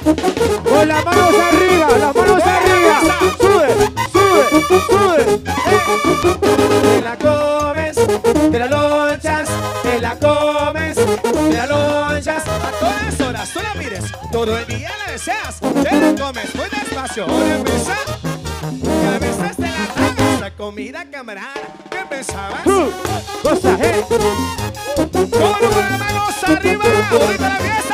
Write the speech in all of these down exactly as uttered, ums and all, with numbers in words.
Con las manos arriba, las manos arriba. Sube, sube, sube. Te la comes, te la lonchas, te la comes, te la lonchas. A todas horas tú la mires, todo el día la deseas. Te la comes muy despacio, ahora empieza. Y a veces te la tragas, la comida camarada. ¿Qué pensabas? Uh, cosa, eh. Con las manos arriba, ahorita la fiesta.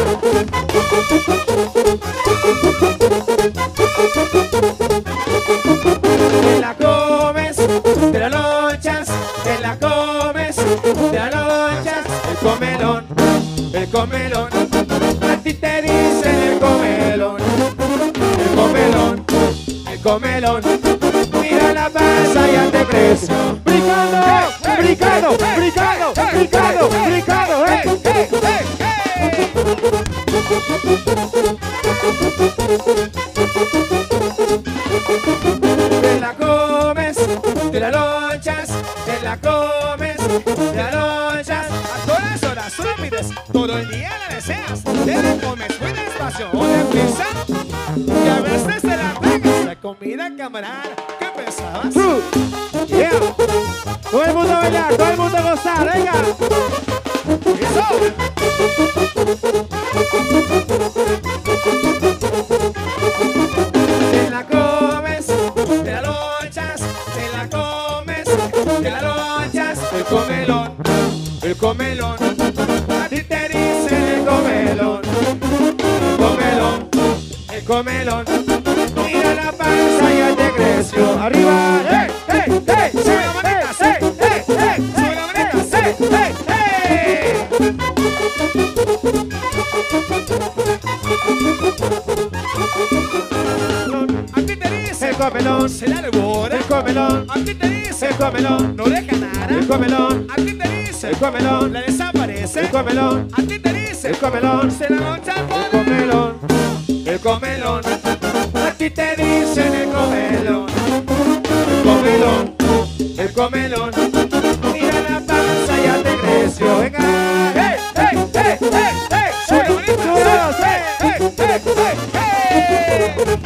Te la comes, te la lonchas, te la comes, te la lonchas. El comelón, el comelón, a ti te dicen el comelón, el comelón, el comelón. Mira la panza, ya te creció. Brincando, brincando, brincando, brincando, brincando, eh. Te la comes, te la lonchas, te la comes, te la lonchas. A todas horas tú la pides, todo el día la deseas. Te la comes muy despacio, una pizza. Y a veces te la tragas, la comida camarada. ¿Qué pensabas? Uh, yeah. Todo el mundo a bailar, todo el mundo a gozar, venga. Te la comes, te la lonchas, te la comes, te la lonchas. El comelón, el comelón, a ti te dicen el comelón, el comelón, el comelón. Mira la panza, ya te creció. Arriba, ¡Hey, hey, hey! ¡Sube la manita, sí! ¡Hey, hey! ¡Sube la manita, sí! ¡Hey, hey! A ti te dice el comelón, se la devora. el comelón, A ti te dice el comelón, no deja nada. el comelón, A ti te dice el comelón, la desaparece. el comelón, A ti te dice el comelón, se la loncha el por comelón, el comelón. A ti te dicen el comelón, el comelón, el comelón. Mira la panza, ya te creció. Venga, hey, hey, hey, hey, hey. Sube la manita, Sube, sí. Hey, hey, hey, hey, hey.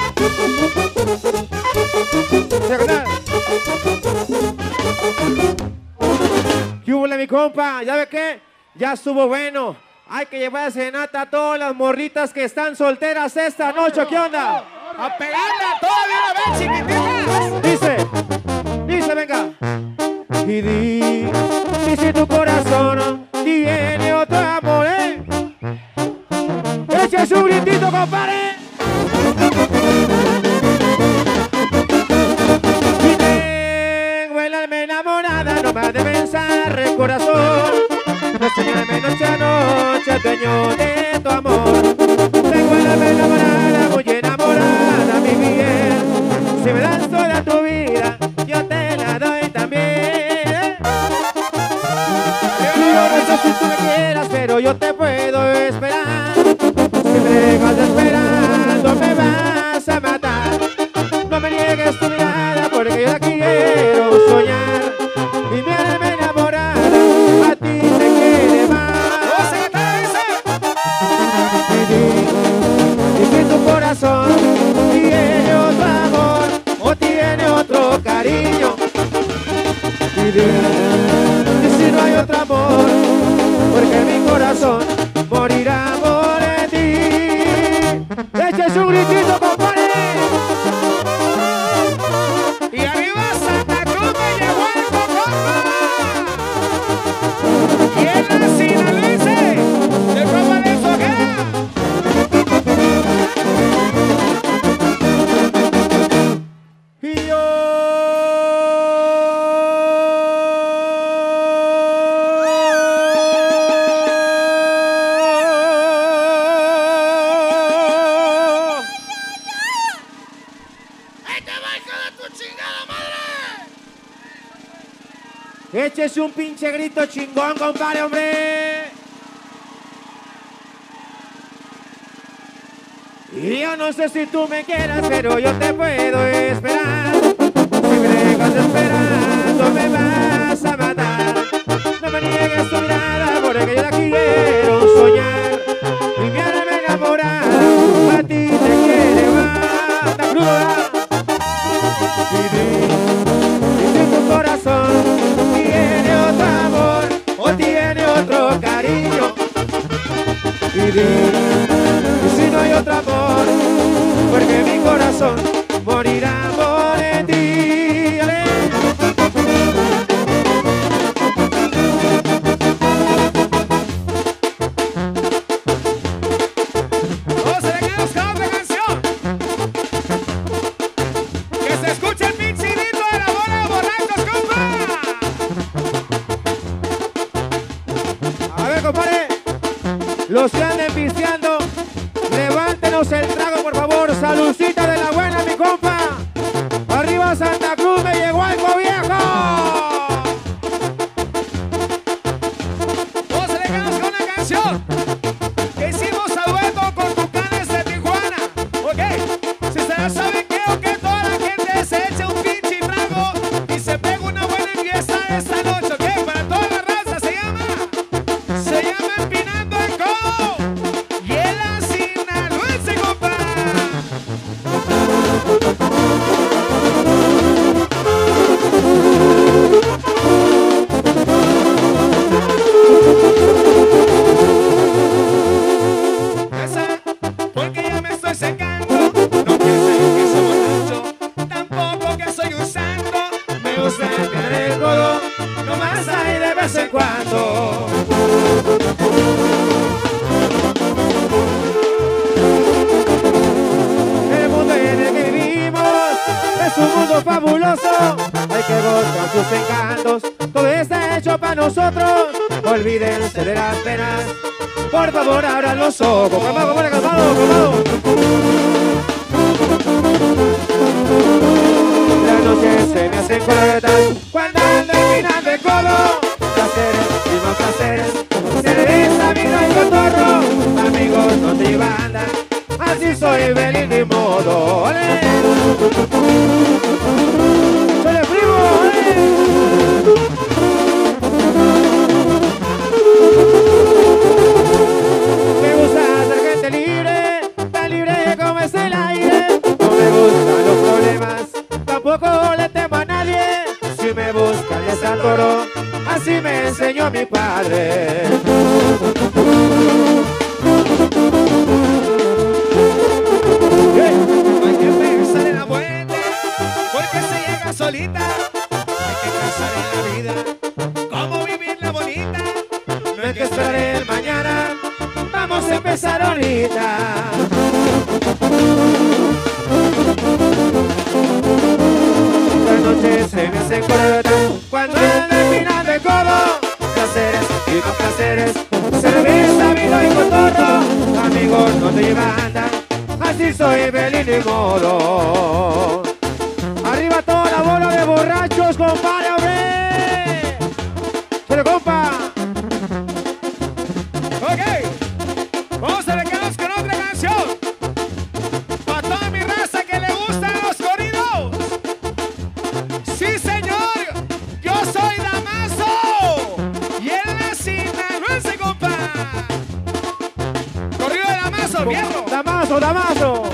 ¿Qué hubo, mi compa? ¿Ya ve qué? Ya estuvo bueno. Hay que llevar a serenata a todas las morritas que están solteras esta noche. ¿Qué onda? A pegarla todavía una vez, chiquititas. Dice, dice, venga. Y di, y si tu corazón tiene otro amor, ¿eh? Eche su gritito, compadre. Y tengo el alma enamorada, no me has de pensar el corazón. No enseñarme noche a noche, dueño de tu amor. Tengo el alma enamorada, muy enamorada, mi bien. Si me das toda tu vida, yo te la doy también. Yo no sé si tú me quieras, pero yo te puedo esperar. Si me dejas esperando, me vas a matar. No me niegues tu mirada, porque yo la quiero soñar. Y mi alma enamorada a ti te quiere más. Y si tu corazón tiene otro amor o tiene otro cariño, y dime, y si no hay otro amor, porque mi corazón morirá por ti. Eche un gritito, compadre. Y arriba Santa Cruz me llevó el Cocopa. Y en la Sinaloense, de Copa de Foguera. Y yo échese un pinche grito chingón, compadre, hombre. Y yo no sé si tú me quieras, pero yo te puedo esperar. Si me dejas esperando, me vas a matar. No me niegues tu mirada, porque yo la quiero soñar. Y mi alma enamorada a otro amor, porque mi corazón morirá por ti. Ale. Vamos a dejarnos con otra canción. Que se escuche el pinchidito de la bola de borrachos, compa. A ver, compadre, los que anden pisteando, levántenos el trago, por favor. Saludcita de la buena, mi compa. Arriba Santa Cruz, me llegó algo viejo. Vamos a dejarnos con una canción que hicimos a dueto con Tucanes de Tijuana. Ok, si ustedes saben que o que toda la gente se eche un pinche trago y se pega una buena fiesta esta noche. Ok, para toda la raza se llama, se llama Empinando el Codo. Y el sinaloense, compa. Esa, porque ya me estoy secando. No piensen que soy borracho, tampoco que soy un santo. Me gusta empinar el codo, nomás ahí de vez en cuando. El mundo en el que vivimos es un mundo fabuloso. Hay que gozar sus encantos, todo está hecho para nosotros. Olvídense de las penas, por favor abran los ojos. Calmado, calmado, calmado, calmado. Las noches se me hacen cortas cuando ando empinando el codo. Placeres y más placeres, cerveza, vino y cotorro. Amigos, no te banda, así soy feliz de modo. ¡Ole! ¡Soy el primo! ¡Ole! Me gusta ser gente libre, tan libre como es el aire. No me gustan los problemas, tampoco le temo a nadie. Si me buscan les atoro, así me enseñó mi padre. No hay que pensar en la muerte, porque se llega solita. Hay que pensar en la vida, cómo vivirla bonita. No hay que esperar el mañana, vamos a empezar ahorita. Las noches se me hacen cortas cuando ando empinando el codo. Placeres y más placeres, cerveza, vino y cotorro. Amigos, no te llevan, así soy feliz de modo. Arriba toda la bola de borrachos, compadre, hombre. Pero compa. Ok, vamos a dejarnos con otra canción. Para toda mi raza que le gustan los corridos. Sí, señor, yo soy Damaso. Y él es sinaloense, compa. Corrido de Damaso, viejo. Damaso, Damaso.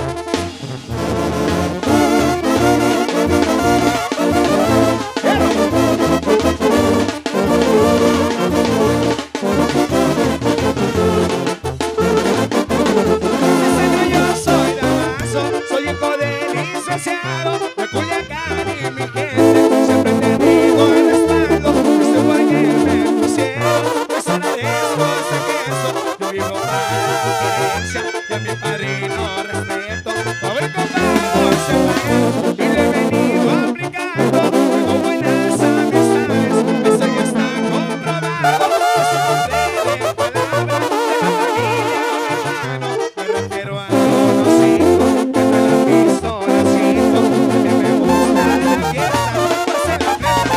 Yo soy Damaso, soy hijo de licenciado de Culiacán y mi gente siempre te digo el respaldo. Este guay me pusieron, es hora de estos de queso. Yo vivo para la querencia y a mi padrino respeto. Por haber comprado ese país y le he venido aplicando. Tengo buenas amistades, eso ya está comprobado. Es un hombre de palabra, de la familia o hermano. Me refiero a conocido, que trae la pistolacito. A mí me gusta la fiesta, pase la fiesta.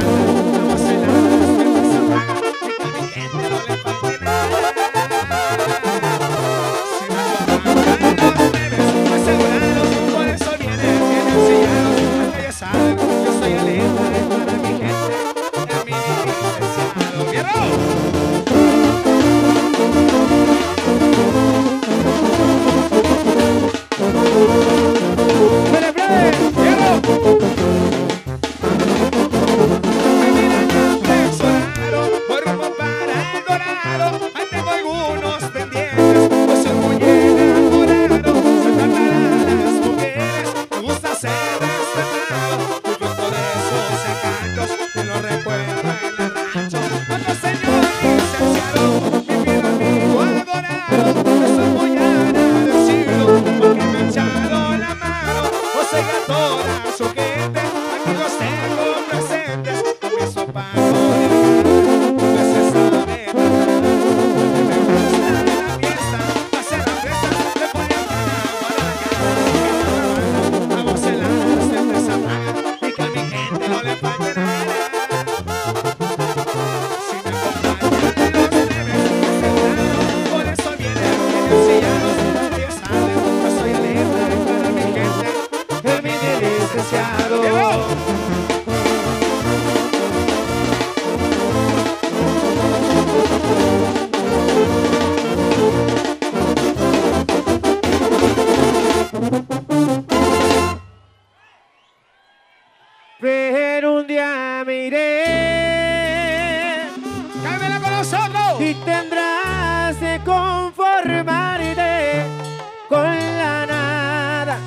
Vamos a cenar las fiestas se pagan, y que a mi gente no le falte nada. me conformaré con la nada.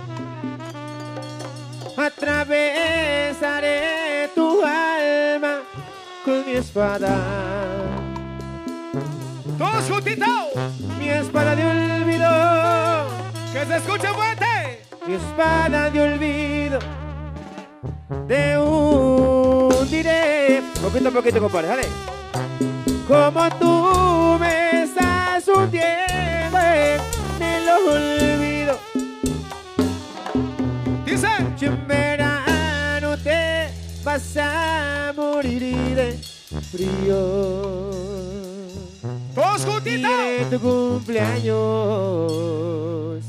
Atravesaré tu alma con mi espada. Todos juntitos. Mi espada de olvido. Que se escuche fuerte. Mi espada de olvido. Te hundiré. Poquito a poquito, compadre, dale. Como tú me estás hundiendo en el olvido. Dice. Y en verano te vas a morir de frío. Todos juntitos. Y en tu cumpleaños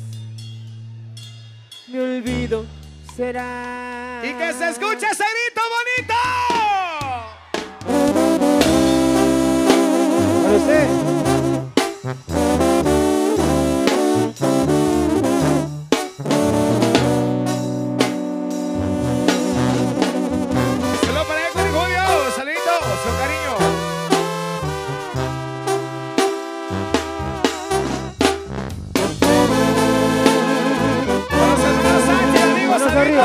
mi olvido será. Y que se escuche ese grito bonito. Para usted. Saludos para Héctor y Julio. Saluditos, su cariño. Para los hermanos Sánchez, amigos, Manos arriba,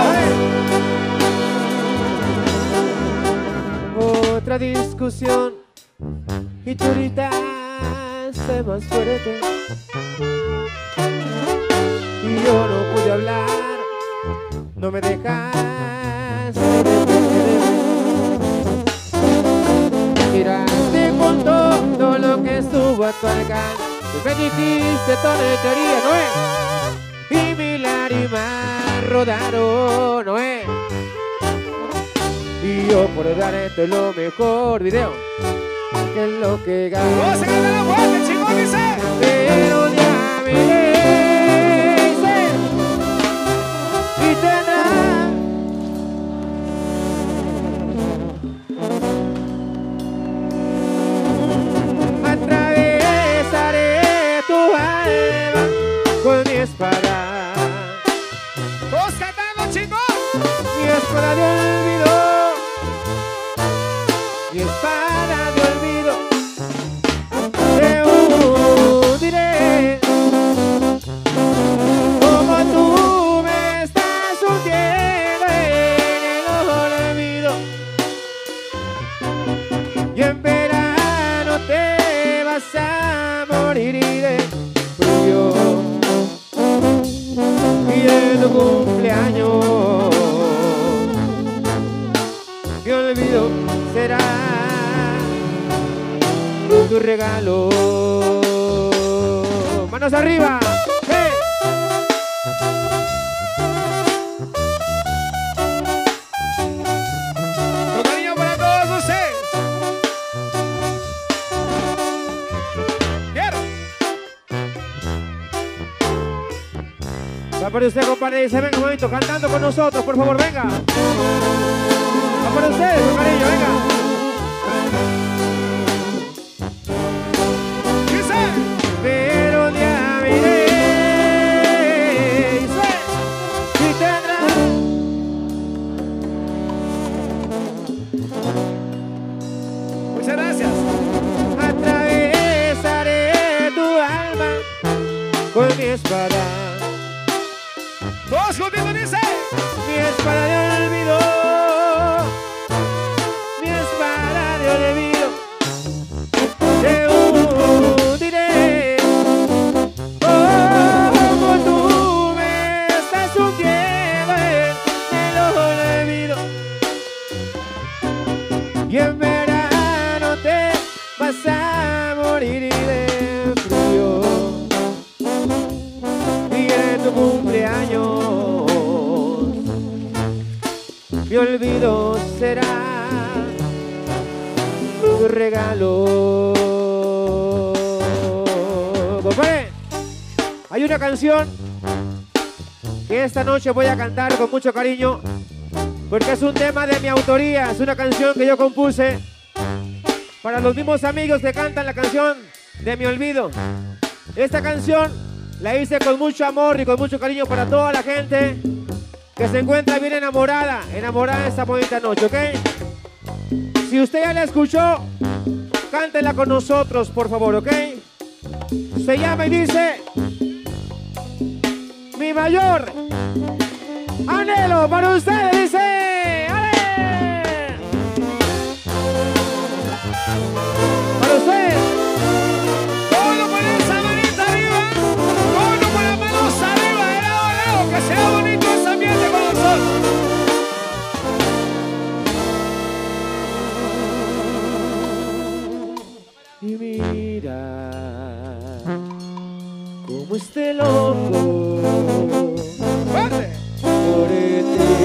saluditos. ¿eh? Otra discusión y tú gritaste más fuerte y yo no pude hablar, no me dejaste defenderme. Tiraste con todo lo que estuvo a tu alcance, me dijiste tontería, ¿no es? Y mil lágrimas rodaron, ¿no es? Y yo por darte lo mejor video, que es lo que gano. ¡Vamos a ganar la fuerte, chingón, dice! Pero ya me hice y tendrá atravesaré tu alma con mi espada. ¡Todos cantando, chingón! Mi espada de olvido. Mi espada de olvido. Te hundiré. Como tú me estás hundiendo en el olvido. Y en verano te vas a morir de frío. Y en tu cumpleaños mi olvido será tu regalo. Manos arriba. ¡Hey! Con cariño para todos ustedes. ¡Quiero! Va por usted, compadre. Dice, venga un momento, cantando con nosotros, por favor, venga. Va por ustedes, con cariño, venga. Pero ya miré y tendrás Muchas gracias. atravesaré tu alma con mi espada. Todos juntitos, dice. Mi espada de olvido. Mi espada de olvido. Te hundiré. Como tú me estás hundiendo en el olvido. Y en verano te vas a morir de frío. Y en tu cumpleaños mi olvido será tu regalo. Compadre, hay una canción que esta noche voy a cantar con mucho cariño porque es un tema de mi autoría, es una canción que yo compuse para los mismos amigos que cantan la canción de Mi Olvido. Esta canción la hice con mucho amor y con mucho cariño para toda la gente que se encuentra bien enamorada, enamorada esta bonita noche, ¿ok? Si usted ya la escuchó, cántela con nosotros, por favor, ¿ok? Se llama y dice: mi mayor anhelo para ustedes, dice. ¡Ale! Para ustedes. Uno con esa manita arriba, uno con las manos arriba, de lado a lado, que sea bonito ese ambiente con nosotros. Y mira como este loco ¡Fuerte! por ti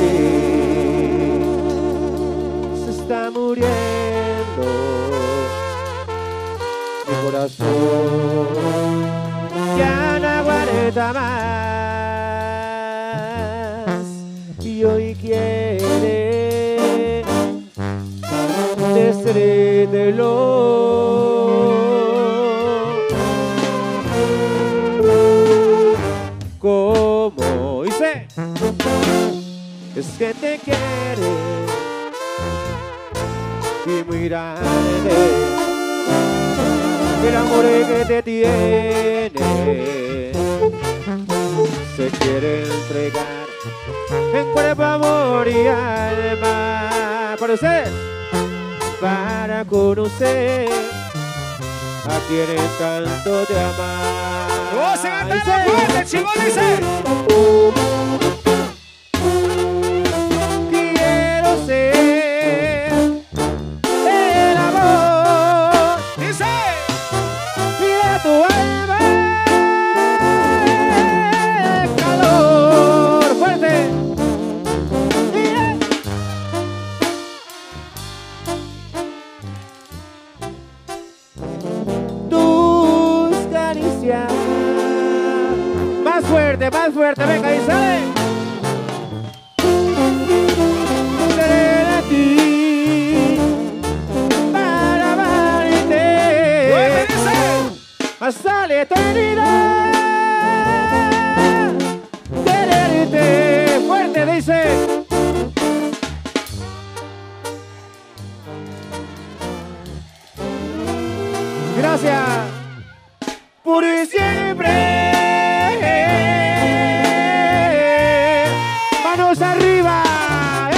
se está muriendo mi corazón, ya no aguanta más y hoy quiere destruirlo. Como dice, es que te quiere y muy grande el amor que te tiene, se quiere entregar en cuerpo, amor y alma para usted, para conocer a quien tanto te ama. ¡Oh, se canta la fuerte, chingón, dice! Quiero ser el amor, ¡Dice! mira tu alma, calor fuerte. Tus caricias, más fuerte, más fuerte, venga y sale. Seré de ti para amarte hasta la eternidad. Quererte fuerte, dice. Gracias por siempre. Manos arriba. ¡Eh!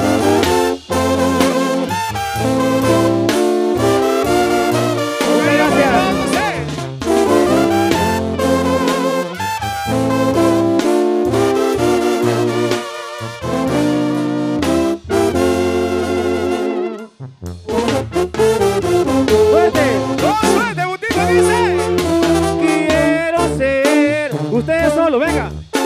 Muchas gracias. Fuerte. ¡Oh, suerte, Butito, dice! Quiero ser. Ustedes solo, venga.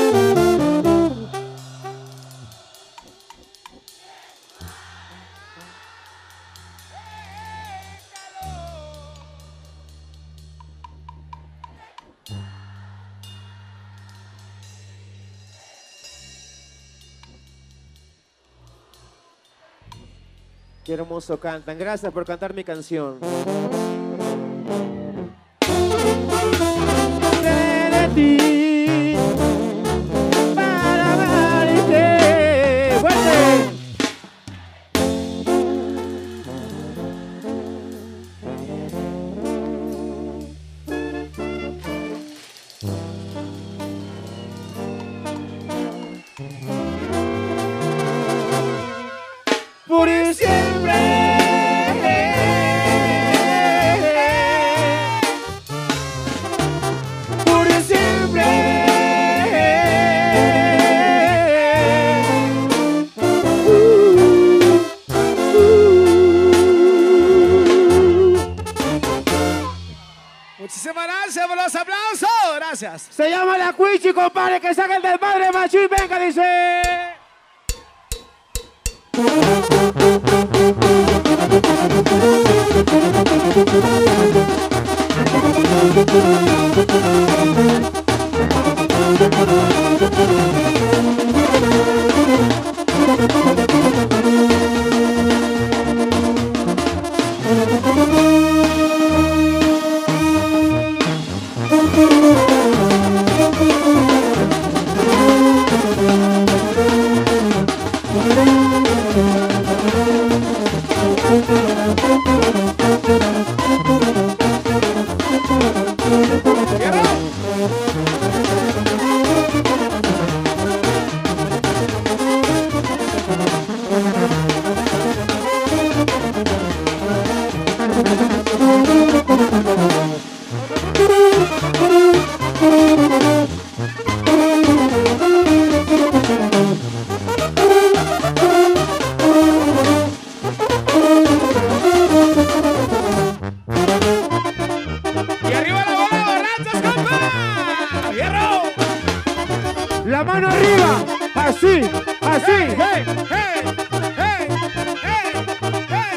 Qué hermoso cantan. Gracias por cantar mi canción. De ti para amarte. ¡Fuerte! Por siempre. Por siempre. Uh, uh. Muchísimas gracias por los aplausos. Gracias. Se llama la Cuichi, compadre, que saca el del padre machín. Venga, dice. La mano arriba, así, así, hey, hey, hey, hey, hey.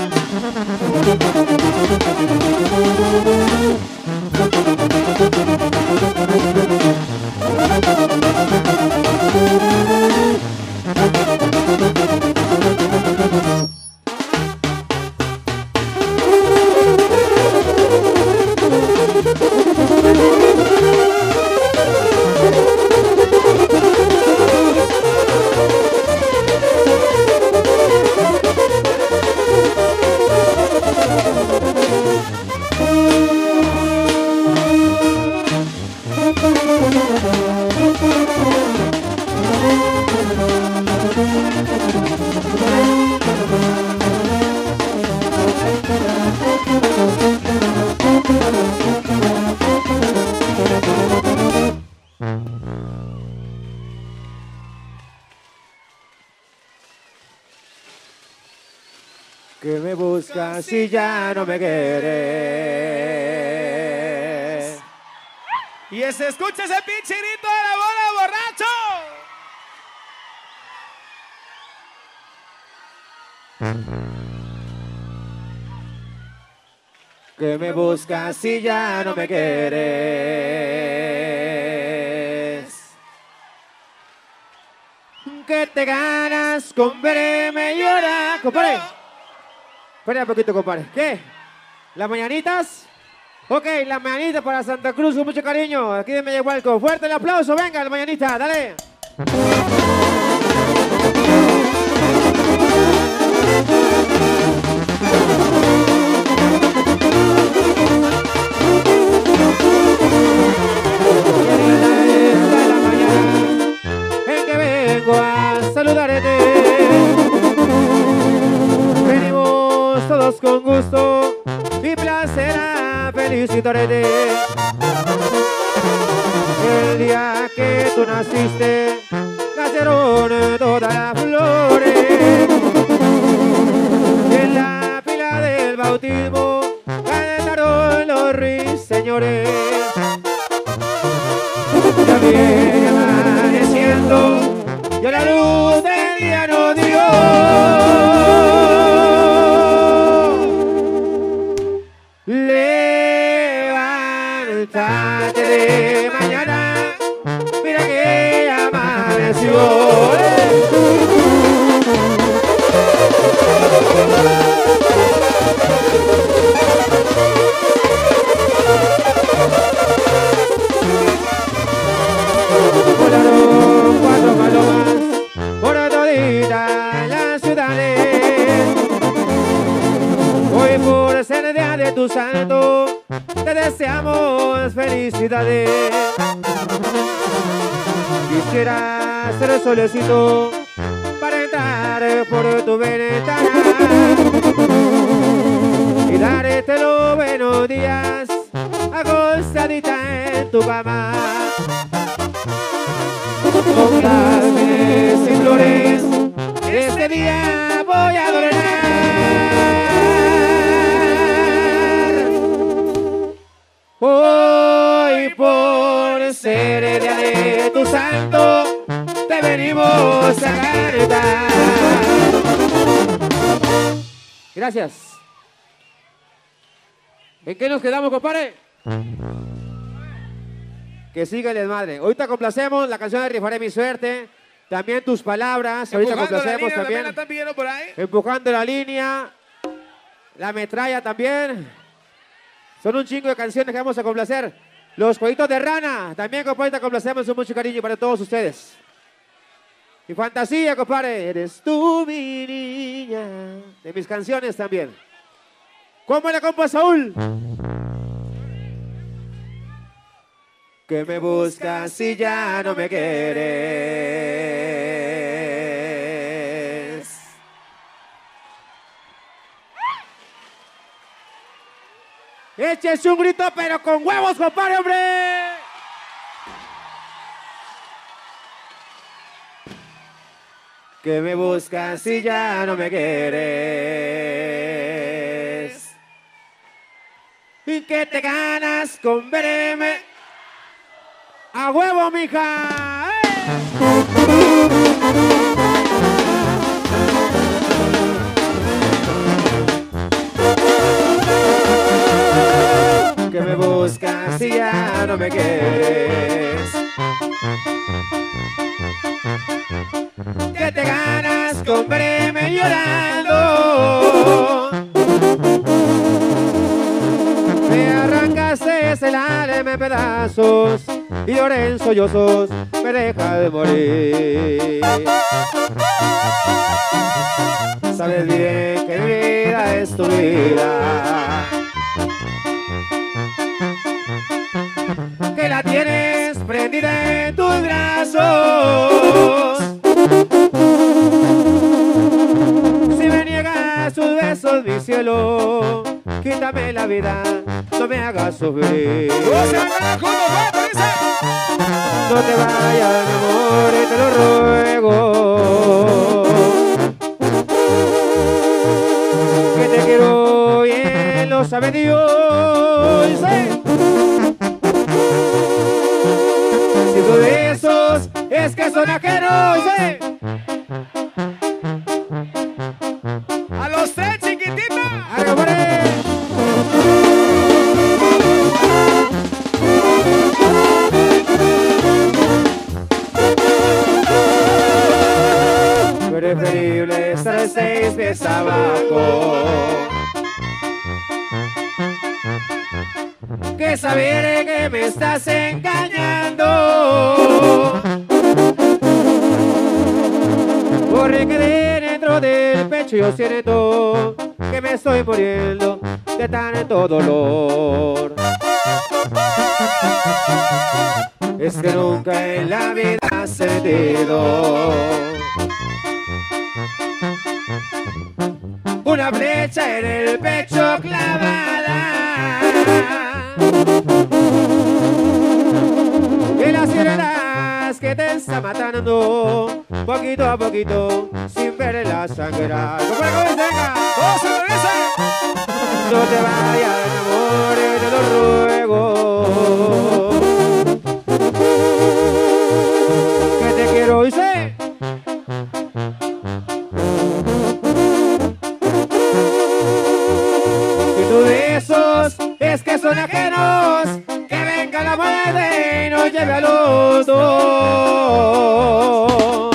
Que me buscas si ya no me quieres. Y se escucha ese pinche grito de la bola, borracho. Que me buscas si ya no me quieres. Que te ganas con verme llorar, compadre. Espera un poquito, compadre. ¿Qué? ¿Las mañanitas? Ok, las mañanitas para Santa Cruz con mucho cariño. Aquí de Mellahualco. Fuerte el aplauso. Venga, la mañanita. Dale. Esta es la mañana en que vengo a saludarte. Venimos todos con gusto y placer a felicitarte. El día que tú naciste, nacieron todas las flores. Y en la fila del bautismo cantaron los ruiseñores. Ya viene amaneciendo, y la luz del día nos dio. Levántate de mañana, mira que ya amaneció. Volaron cuatro palomas por todita las ciudades. Hoy por ser día de tu santo te deseamos felicidades. Quisiera ser el solecito para entrar por tu ventana y darte los buenos días acostadita en tu cama. Con cármenes y flores este día voy a adornar. Hoy por ser el día de tu santo te venimos a cantar. Gracias. ¿En qué nos quedamos, compadre? Que siga el desmadre. Ahorita complacemos la canción de Rifaré mi suerte. También tus palabras. Ahorita Empujando complacemos la línea, también. ¿la están pidiendo por ahí? Empujando la línea. La metralla también. Son un chingo de canciones que vamos a complacer. Los Jueguitos de Rana. También, compadre, complacemos con mucho cariño para todos ustedes. Y Fantasía, compadre. Eres tú, mi niña. De mis canciones también. ¿Cómo le compa Saúl? Que me buscas si ya no me quieres. Échese un grito, pero con huevos, compadre, hombre. Que me buscas si ya no me quieres. Y que te ganas con verme. ¡A huevo, mija! ¡Eh! Que me buscas si ya no me quieres. Que te ganas con verme llorando. Me arrancaste el alma en pedazos y lloré en sollozos, me deja de morir. Sabes bien que mi vida es tu vida, que la tienes prendida en tus brazos. Si me niegas tus besos, mi cielo, quítame la vida, no me hagas sufrir. No te vayas, mi amor, te lo ruego. Que te quiero bien, lo sabe Dios. ¿Eh? Si tus besos es que son ajenos. ¿Eh? A los tres, chiquitita. Preferible estar seis pies abajo que saber que me estás engañando. Porque dentro del pecho yo siento que me estoy muriendo de tanto dolor. Es que nunca en la vida has sentido una flecha en el pecho clavada. Y las sirenas que te están matando poquito a poquito sin ver la sangrar. ¡Cómo la cabeza, venga! ¡Vamos a cabeza! No te vayas, mi amor, te lo ruego. Que te quiero y sé. Es que son ajenos, que venga la muerte y nos lleve a los dos.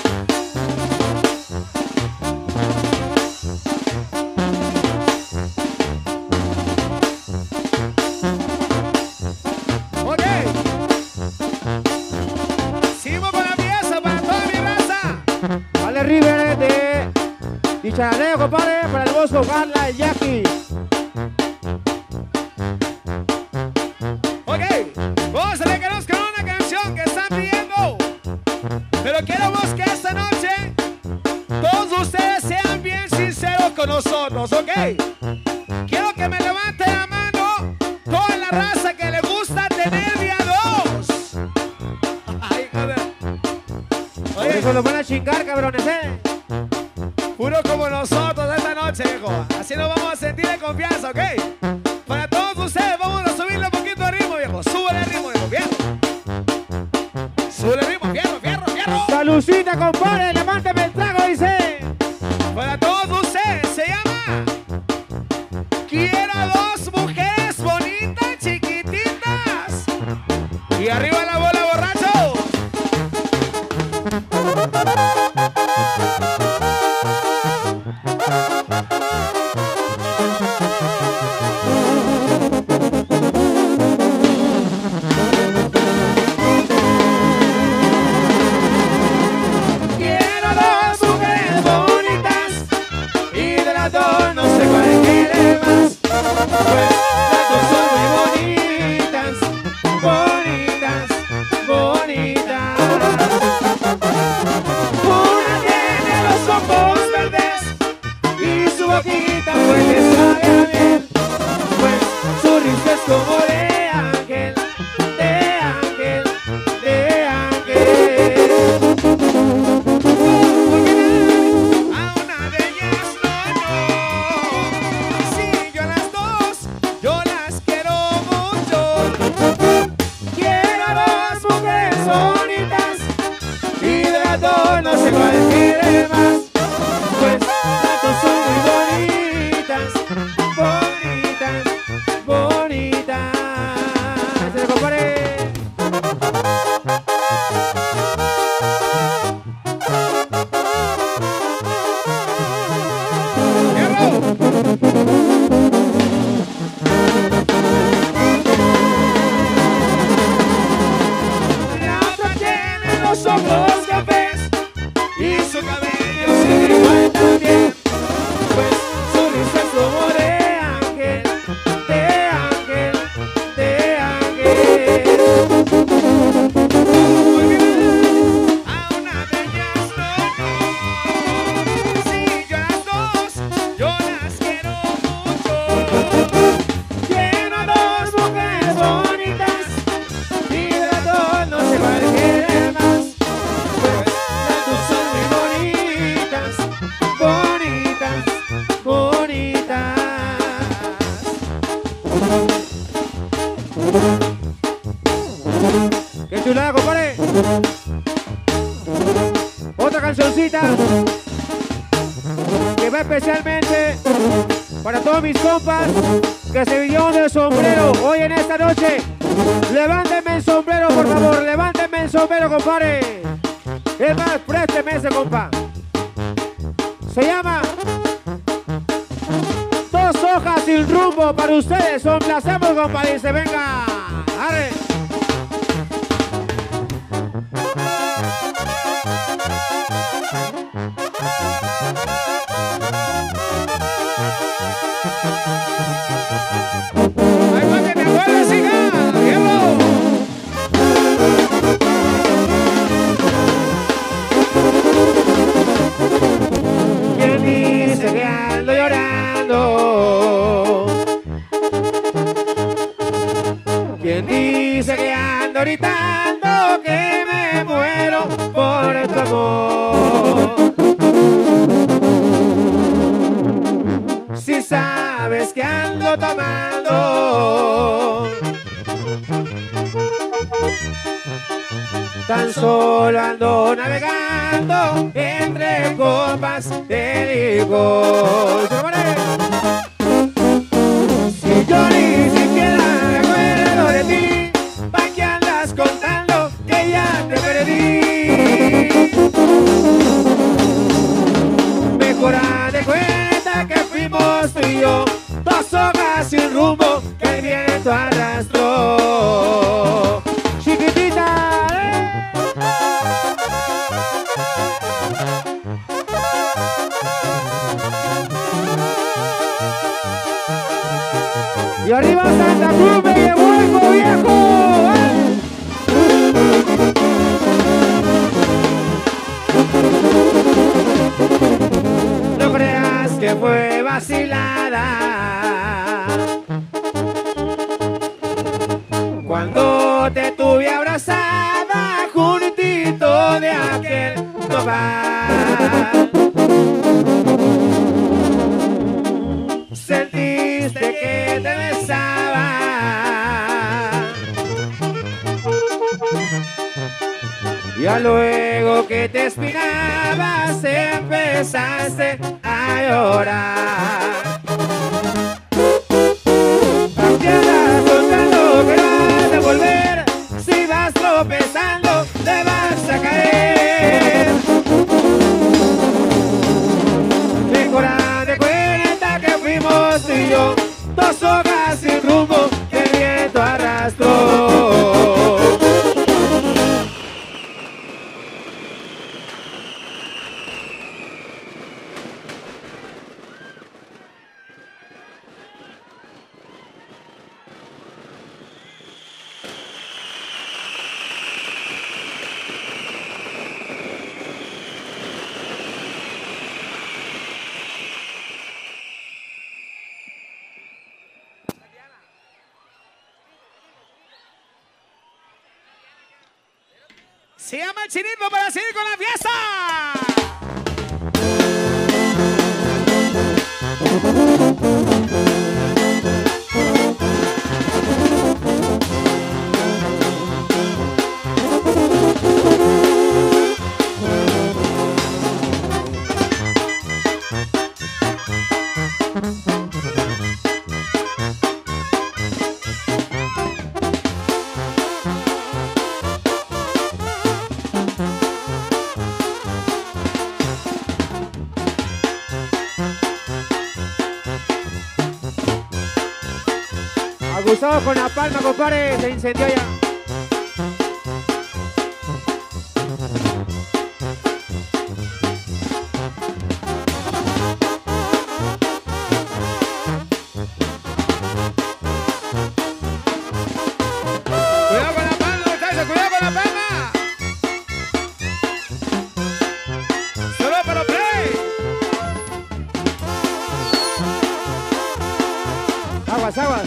Ok. Sigo con la pieza para toda mi raza. Vale, Riverete y Charaleo, compadre, para el Bosco, Carla y Jackie. Vamos a regalarnos con una canción que están pidiendo. Pero queremos que esta noche todos ustedes sean bien sinceros con nosotros, ¿ok? Quiero que me levanten la mano toda la raza que le gusta tener día dos. Ay, joder. Por eso lo van a chingar, cabrones, ¿eh? Puro como nosotros esta noche, viejo. Así nos vamos a sentir en confianza, ¿ok? Para todos ustedes vamos a subirle un poquito de ritmo, viejo. Súbele el ritmo, viejo, fierro. Súbele el ritmo, fierro, fierro, fierro. Salucita, compadre, levántame el trago, dice. Para todos ustedes se llama Quiero a dos mujeres bonitas, chiquititas. Y arriba la bola, borracho. Pues las dos son muy bonitas, bonitas. querer más, pues tanto son muy bonitas, bonitas, bonitas. Se le compare. La otra tiene los ojos cafés y su cabello sigue igual también, Pues su risa es como de ángel, de ángel, de ángel. muy bien. A una de ellas no, sí, yo a las dos, yo las quiero mucho. Quiero a dos mujeres bonitas y de las dos no se va a querer más. Pues las dos son muy bonitas, bonitas, bonitas. ¡Qué chulada, compadre! Otra cancioncita que va especialmente para todos mis compas que se vinieron del sombrero hoy en esta noche. Levántenme el sombrero, por favor, levántenme el sombrero, compadre. Es más, présteme ese, compa. Se llama Dos hojas sin rumbo para ustedes. Complacemos, compadre. Dice, venga. Arre. ¡Ay, para que mi abuela siga! ¡Diablo! ¿Quién dice que ando llorando? ¿Quién dice que ando gritando que me muero por tu amor? Si sabes que ando tomando, tan solo ando navegando entre copas de licor. Si yo ni siquiera me acuerdo de ti, ¿pa' qué andas contando que ya te perdí? Mejor haz de cuenta que fuimos tú y yo, dos hojas sin rumbo que el viento arrastró. Chiquitita, ¿eh? Y arriba Santa Cruz, me devuelvo, viejo. ¿eh? No creas que fue vacilada cuando te tuve abrazada juntito de aquel nopal. Sentiste que te besaba, ya luego que te espinabas empezaste a llorar. ¿Para qué andas contando que vas a volver? Si vas tropezando te vas a caer. Mejor haz de cuenta que fuimos tú y yo, dos hojas sin rumbo que el viento arrastró. Se llama el Chinito para seguir con la fiesta. Abusados con la palma, compadre. Se incendió ya. Cuidado con la palma, muchachos. Cuidado con la palma. Solo para play. Aguas, aguas.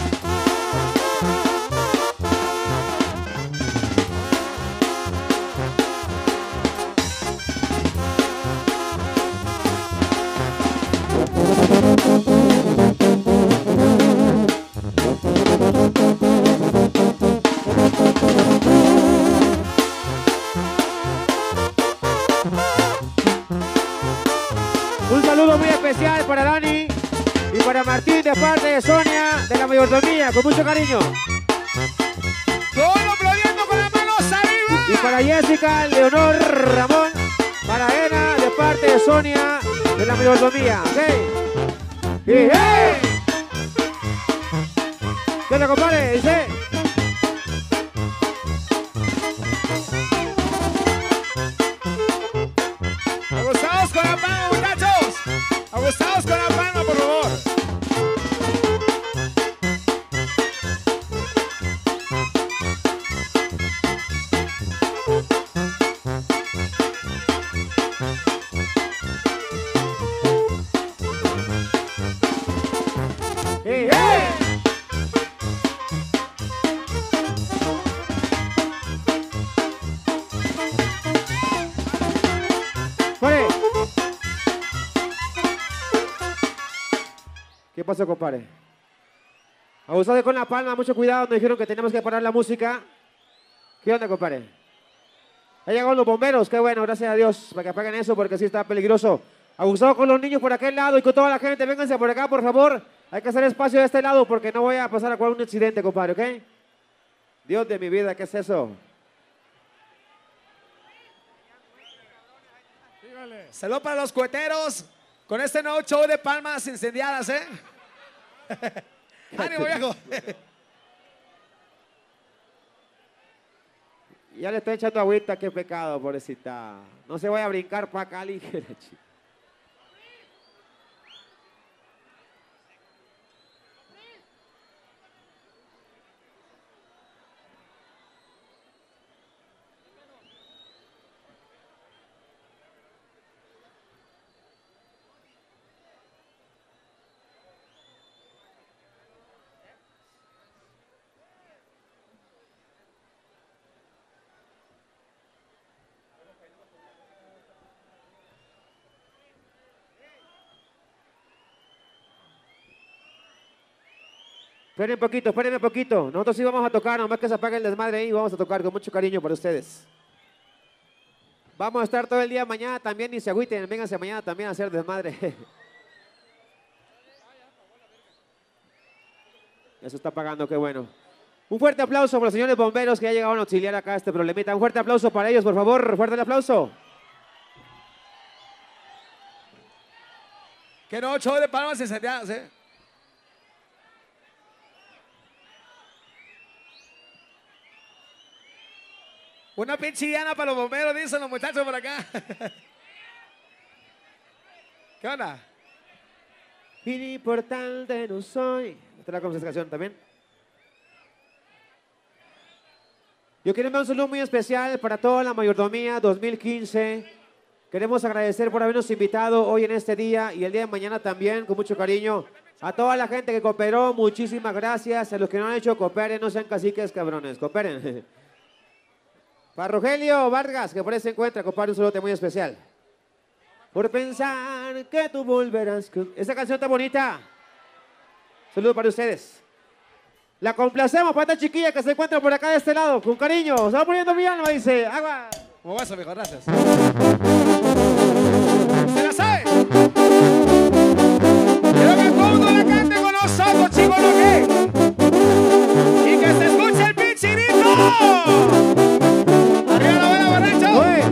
Un saludo muy especial para Dani y para Martín de parte de Sonia de la mayordomía, con mucho cariño. Todo aplaudiendo con las manos arriba. Y para Jessica, Leonor, Ramón, para Ena de parte de Sonia de la mayordomía. ¿Ok? Y hey. ¿Qué onda, compadre? Dice. Abusados con la palma, muchachos. Abusados con la palma, por favor. ¡Hey, hey! ¡Pare! ¿Qué pasó, compadre? Abusado con la palma, mucho cuidado, nos dijeron que tenemos que parar la música. ¿Qué onda, compadre? Ha llegado los bomberos, qué bueno, gracias a Dios, para que apaguen eso porque sí está peligroso. Abusado con los niños por aquel lado y con toda la gente, vénganse por acá, por favor. Hay que hacer espacio de este lado porque no voy a pasar a cual un accidente, compadre, ¿ok? Dios de mi vida, ¿qué es eso? Saludos para los coheteros con este nuevo show de palmas incendiadas, ¿eh? ¡Ánimo, viejo! Ya le estoy echando agüita, qué pecado, pobrecita. No se vaya a brincar para acá, ligera, chico. Esperen un poquito, esperen un poquito. Nosotros sí vamos a tocar, nomás que se apague el desmadre ahí, vamos a tocar con mucho cariño para ustedes. Vamos a estar todo el día mañana también, ni se agüiten, vénganse mañana también a hacer desmadre. Eso está pagando, qué bueno. Un fuerte aplauso para los señores bomberos que ya llegaron a auxiliar acá a este problemita. Un fuerte aplauso para ellos, por favor, fuerte el aplauso. Que no, show de palmas incendiadas, ¿eh? Una pinchillana para los bomberos, dicen los muchachos por acá. ¿Qué onda? Importante no soy. ¿Esta la conoces esa canción también? Yo quiero enviar un saludo muy especial para toda la mayordomía dos mil quince. Queremos agradecer por habernos invitado hoy en este día y el día de mañana también, con mucho cariño. A toda la gente que cooperó, muchísimas gracias. A los que no han hecho, cooperen, no sean caciques, cabrones, cooperen. Para Rogelio Vargas, que por ahí se encuentra, compadre, un saludo muy especial. Por pensar que tú volverás. Esta canción está bonita. Saludo para ustedes. La complacemos para esta chiquilla que se encuentra por acá de este lado, con cariño. Se va poniendo mi alma, dice. Agua. ¿Cómo vas, amigo? Gracias. ¿Se la sabe? Quiero que todo el mundo la cante con nosotros, chicos, ¿no qué? Y que se escuche el pichirito. ¡Arriba la bola, borracho! ¡Oye!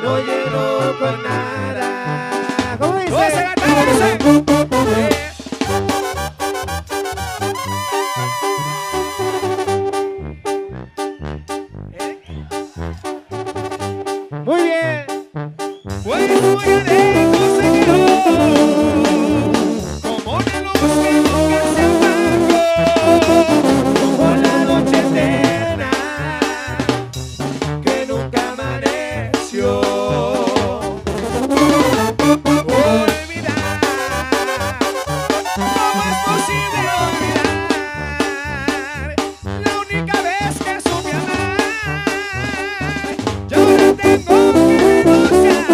no lleno con nada. ¿Cómo dice? ¿Cómo se gata, dice? Muy bien. Pues voy a leer tu Señor, como una luz que nunca se apagó, como la noche eterna que nunca amaneció. Olvidar, ¿cómo es posible olvidar la única vez que supe amar? Yo ahora tengo que renunciar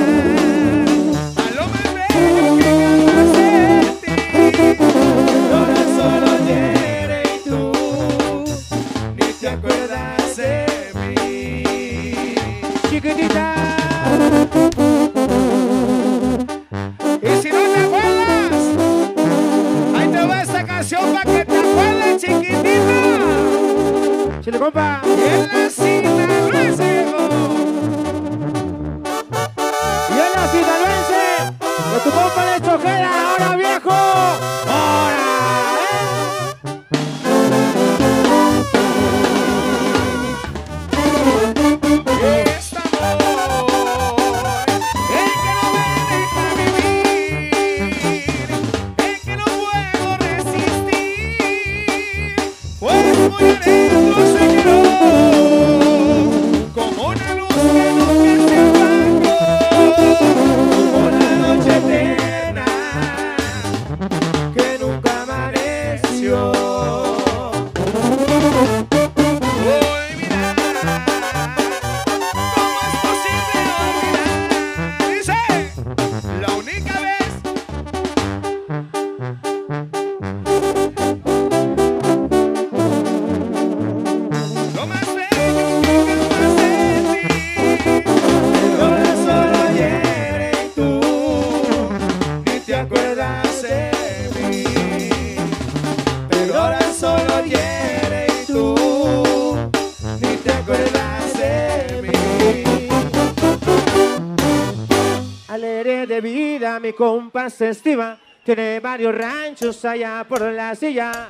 a lo más bello que jamás sentí. Ahora solo hiere y tú ni te acuerdas de mí. Chiquitita. Y si no te acuerdas, ahí te va esta canción para que te acuerdes, chiquitita. Chile, compa. Y en la cita no llegó. Y en la sinaloense, de tu compa de Chojera, ahora viejo. Ahora, Este amor, el que no me deja vivir, el que no puedo resistir, pues voy a leerlo, Señor, como una luz que nunca se apagó, como la noche eterna que nunca amaneció. Olvidar, ¿cómo es posible olvidar? Dice, la única vez. Lo más bello que jamás sentí. Ahora solo hiere y tú ni te acuerdas de mí. Pero ahora solo hiere y tú ni te acuerdas de mí. alegre de vida, mi compa se estima. Tiene varios ranchos allá por la silla.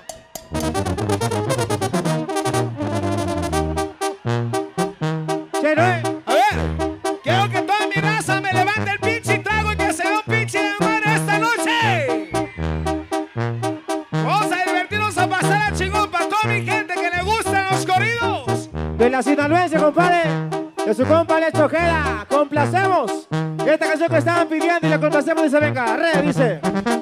Che, no es. A ver, quiero que toda mi raza me levante el pinche trago y que se dé un pinche madre esta noche. Vamos a divertirnos a pasar a chingón para toda mi gente que le gustan los corridos. De la sinaloense, compadre. De su compa Le Chojera. Complacemos. Esta canción que estaban pidiendo y la complacemos, dice, venga, re, dice.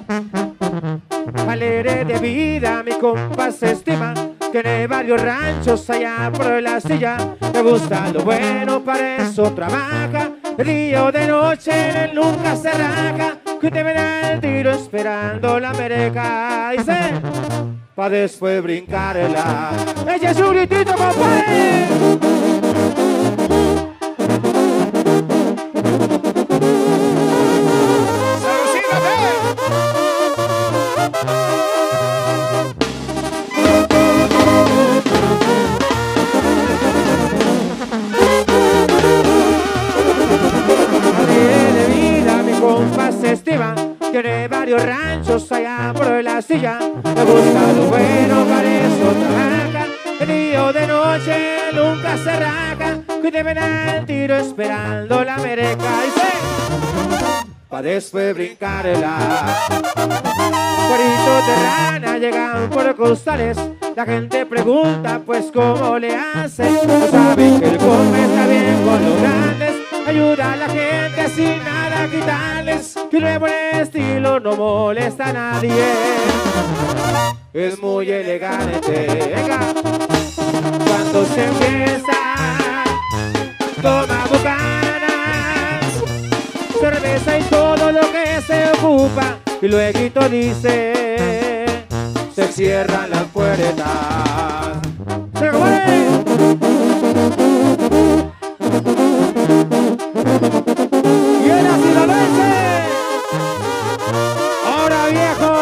Alegre de vida, mi compa se estima. Tiene varios ranchos allá por la silla. Le gusta lo bueno, para eso trabaja. De día o de noche, él nunca se raja. Que te verá el tiro esperando la mereca. Dice, pa' después brincarla. Eche su gritito, compadre. De vida, mi compa se estima. Tiene varios ranchos allá por la silla. Le gusta lo bueno, para eso trabaja. De día o de noche nunca se raja. Que te ven al tiro esperando la mereca. Dice, pa' después brincarla. Cueritos de rana llegan por costales. La gente pregunta, pues, ¿cómo le hace? No saben que el compa está bien con los grandes. Ayuda a la gente sin nada quitarles. Que nuevo estilo no molesta a nadie. Es muy elegante. Venga. Cuando se empieza, toma bucanas, cerveza y todo lo que se ocupa. Y luego dice, se cierran las puertas. ¡Se acabó! Y el sinaloense, ahora viejo.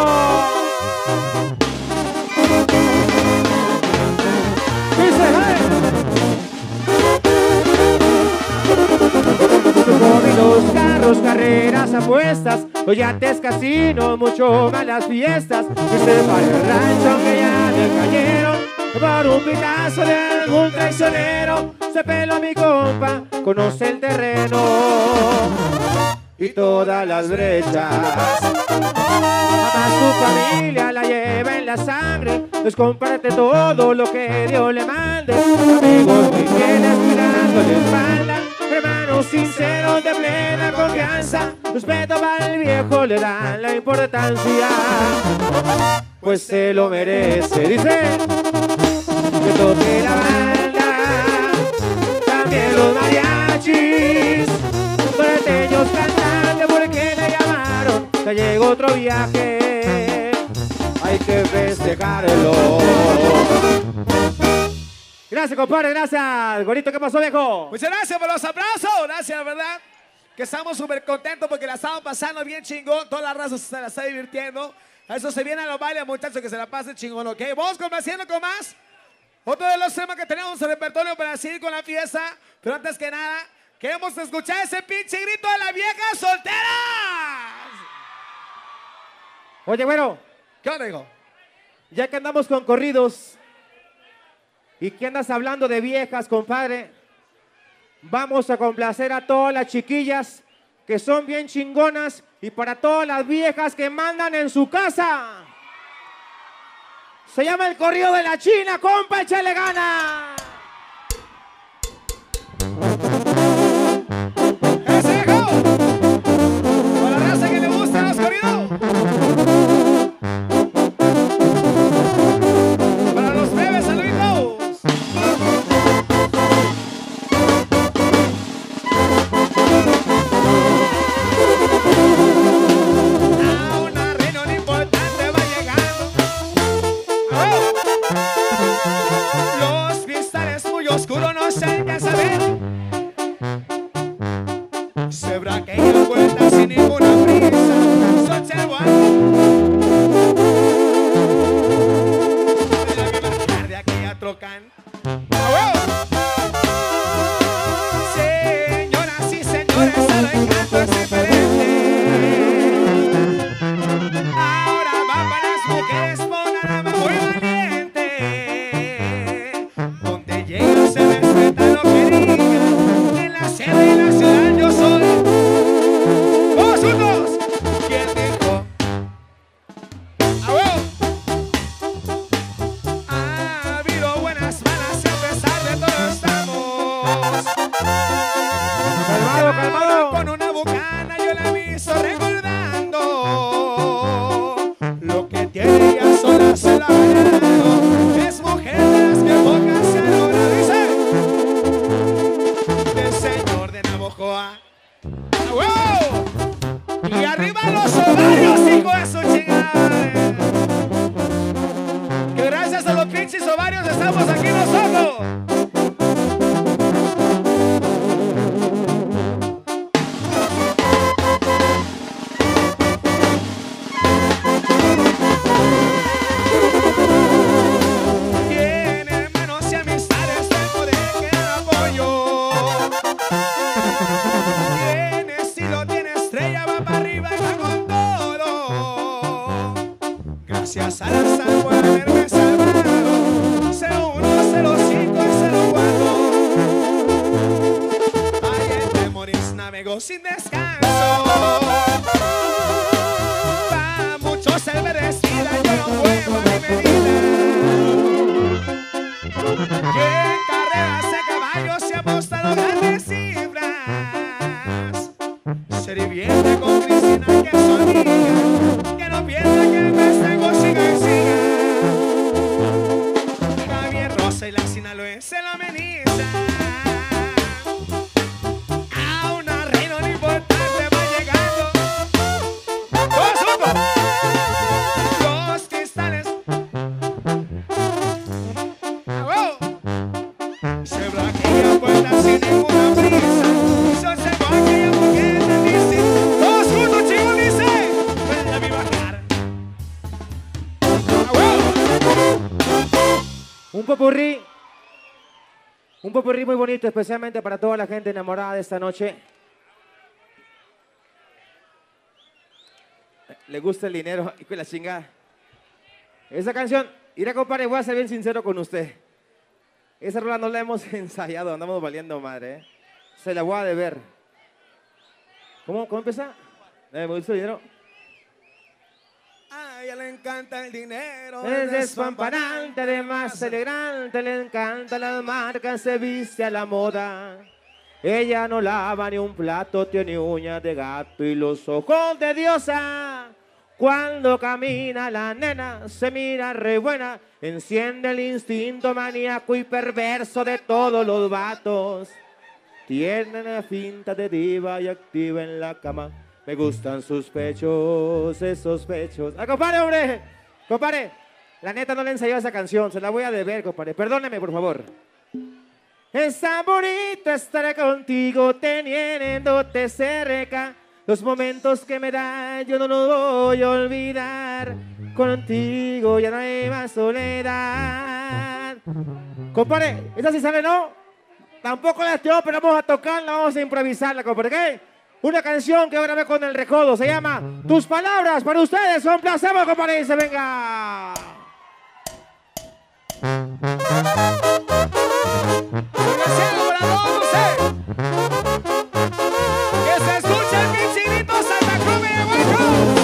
Dice, hey. Autos, carros, carreras, apuestas, los yates, casinos, mucho más las fiestas. Y se para el rancho que ya le cayeron por un pitazo de algún traicionero. Se peló a mi compa, conoce el terreno y todas las brechas. A su familia la lleva en la sangre, pues comparte todo lo que Dios le mande. Amigos muy fieles cuidando la espalda, hermanos sinceros de plena confianza. Respeto para el viejo le dan la importancia, pues se lo merece. Dice que toque la banda, también los mariachis, norteños cantantes porque me llamaron. Ya llegó otro viaje, hay que festejarlo. Gracias, compadre, gracias. Gorito, ¿qué pasó, viejo? Muchas gracias por los aplausos. Gracias, ¿verdad? Que estamos súper contentos porque la estamos pasando bien chingón. Toda la raza se la está divirtiendo. A eso se vienen a los bailes, muchachos, que se la pasen chingón, ¿ok? Vamos complaciendo con más. Otro de los temas que tenemos en el repertorio para seguir con la fiesta. Pero antes que nada, queremos escuchar ese pinche grito de la vieja soltera. Oye, bueno. ¿Qué onda, hijo? Ya que andamos con corridos y que andas hablando de viejas, compadre, vamos a complacer a todas las chiquillas que son bien chingonas y para todas las viejas que mandan en su casa. Se llama el corrido de la China, compa, échale gana. ¡Ese hijo! Con la raza que le gustan los corridos. Para los bebés, saluditos. A una reunión importante va llegando. ¡Oh! Los cristales muy oscuros no sé qué saber. Se braquea la puerta sin ninguna prisa. Se observa la misma tarde aquella trocan. ¡Oh! Señoras y señores, el encanto es diferente. Ahora va para las mujeres por nada más muy valiente. Donde llega se respeta lo que diga. En la sede y la ciudad yo soy. ¡Vamos juntos! ¿Quién dijo? ¡Ah, wow! Ha habido buenas, malas y a pesar de todo estamos. Calmado, calmado. Con una bucana yo la he visto recordando. Lo que tiene ya sola se la ha ganado. Es mujer de las que pocas se logra, dice el señor de Navojoa. ¡Ah, wow! Y arriba los ovarios, hijo de su chingada madre. Que gracias a los pinches ovarios estamos aquí nosotros. Tiene hermanos y amistades de poder que dan apoyo. Tiene estilo, tiene estrella, va para arriba y va con todo. Gracias a la sal por haberme salvado. cero uno, cero cinco y cero cuatro. Ahí en Temoris navegó sin descanso. Pa' muchos el merecida, yo no muevo a mi medida. Que en carreras de caballos se ha apostado grandes cifras. Se divierte con Cristina, que es su amiga. Que no pierda que el festejo siga y siga. Javier Rosa y la sinaloense la ameniza. A una reunión importante va llegando. ¡Todos juntos! Los cristales. ¡Ah, wow! Se braquea puertas sin ninguna prisa. Se observa aquella mujer de dice. ¡Todos juntos, chicos, dice! Pues la vi bajar. ¡Ah, wow! Un popurrí. Un popurrí muy bonito, especialmente para toda la gente enamorada de esta noche. le gusta el dinero y con la chingada. Esa canción, mira compadre, voy a ser bien sincero con usted. Esa rola no la hemos ensayado, andamos valiendo madre, ¿eh? Se la voy a deber. ¿Cómo, cómo empieza? ¿Me gusta el dinero? A ella le encanta el dinero. Es despampanante, además elegante, le encantan las marcas, se viste a la moda. Ella no lava ni un plato, tiene uñas de gato y los ojos de diosa. Cuando camina la nena se mira re buena, enciende el instinto maníaco y perverso de todos los vatos. Tiene la finta de diva y activa en la cama. Me gustan sus pechos, esos pechos. ¡Ah, compadre, hombre! Compadre, la neta no le ensayó esa canción, se la voy a deber, compadre. Perdóneme, por favor. Es tan bonito estar contigo, teniéndote cerca. Los momentos que me da yo no los voy a olvidar. Contigo ya no hay más soledad. Compadre, esa sí sale, ¿no? Tampoco la tengo, pero vamos a tocarla, vamos a improvisarla, compadre, ¿qué? Una canción que ahora ve con el recodo, se llama Tus Palabras, para ustedes, un placer, compadre, se venga. Que se escuche el pinchito Santa Cruz de Huaco.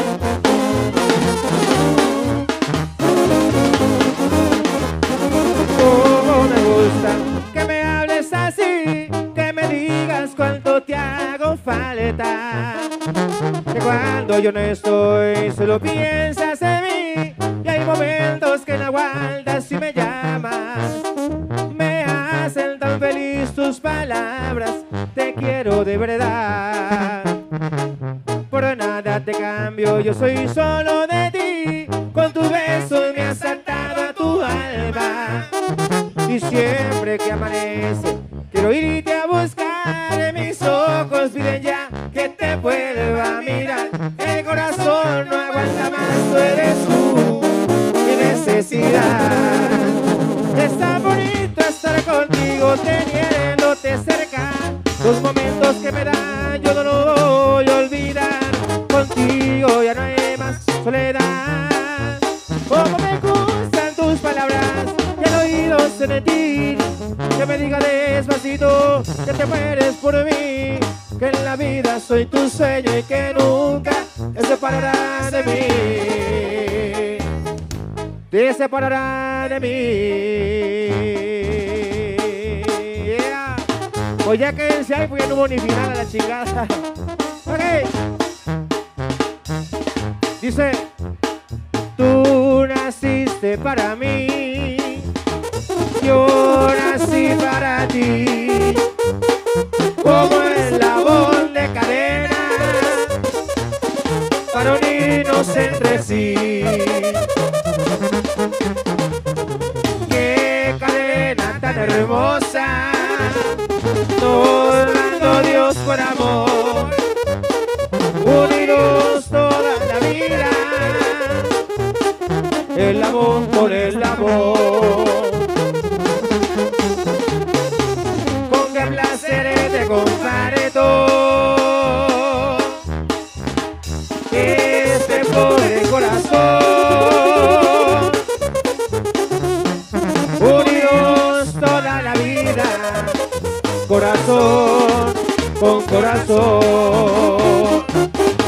Cómo me gusta que me hables así, que me digas cuánto te hago falta. Que cuando yo no estoy, solo piensas en mí. Y hay momentos que no aguantas y me llamas. Me hacen tan feliz tus palabras. Te quiero de verdad. Por nada te cambio, yo soy solo de ti. Con tus besos me has atado a tu alma. Y siempre que amanece, quiero irte a buscar. Mis ojos piden ya que te vuelva a mirar. El corazón no aguanta más, tú eres tú, mi necesidad. Es tan bonito estar contigo, teniéndote cerca. Los momentos que me dan yo no los voy a olvidar. Contigo ya no hay más soledad. Como me gustan tus palabras y el oído sentir. Que me diga despacito que te mueres por mí. Que en la vida soy tu sueño y que nunca te separará de mí. Te separará de mí. Yeah. Pues ya quédense ahí porque no hubo ni final a la chingada. Ok. Dice, tú naciste para mí, yo nací para ti, como eslabón de cadena, para unirnos entre sí. Qué cadena tan hermosa, nos mandó Dios por amor, unirnos toda la vida, el amor por el amor. Con qué placer te comparé todo este pobre corazón, unidos toda la vida, corazón con corazón.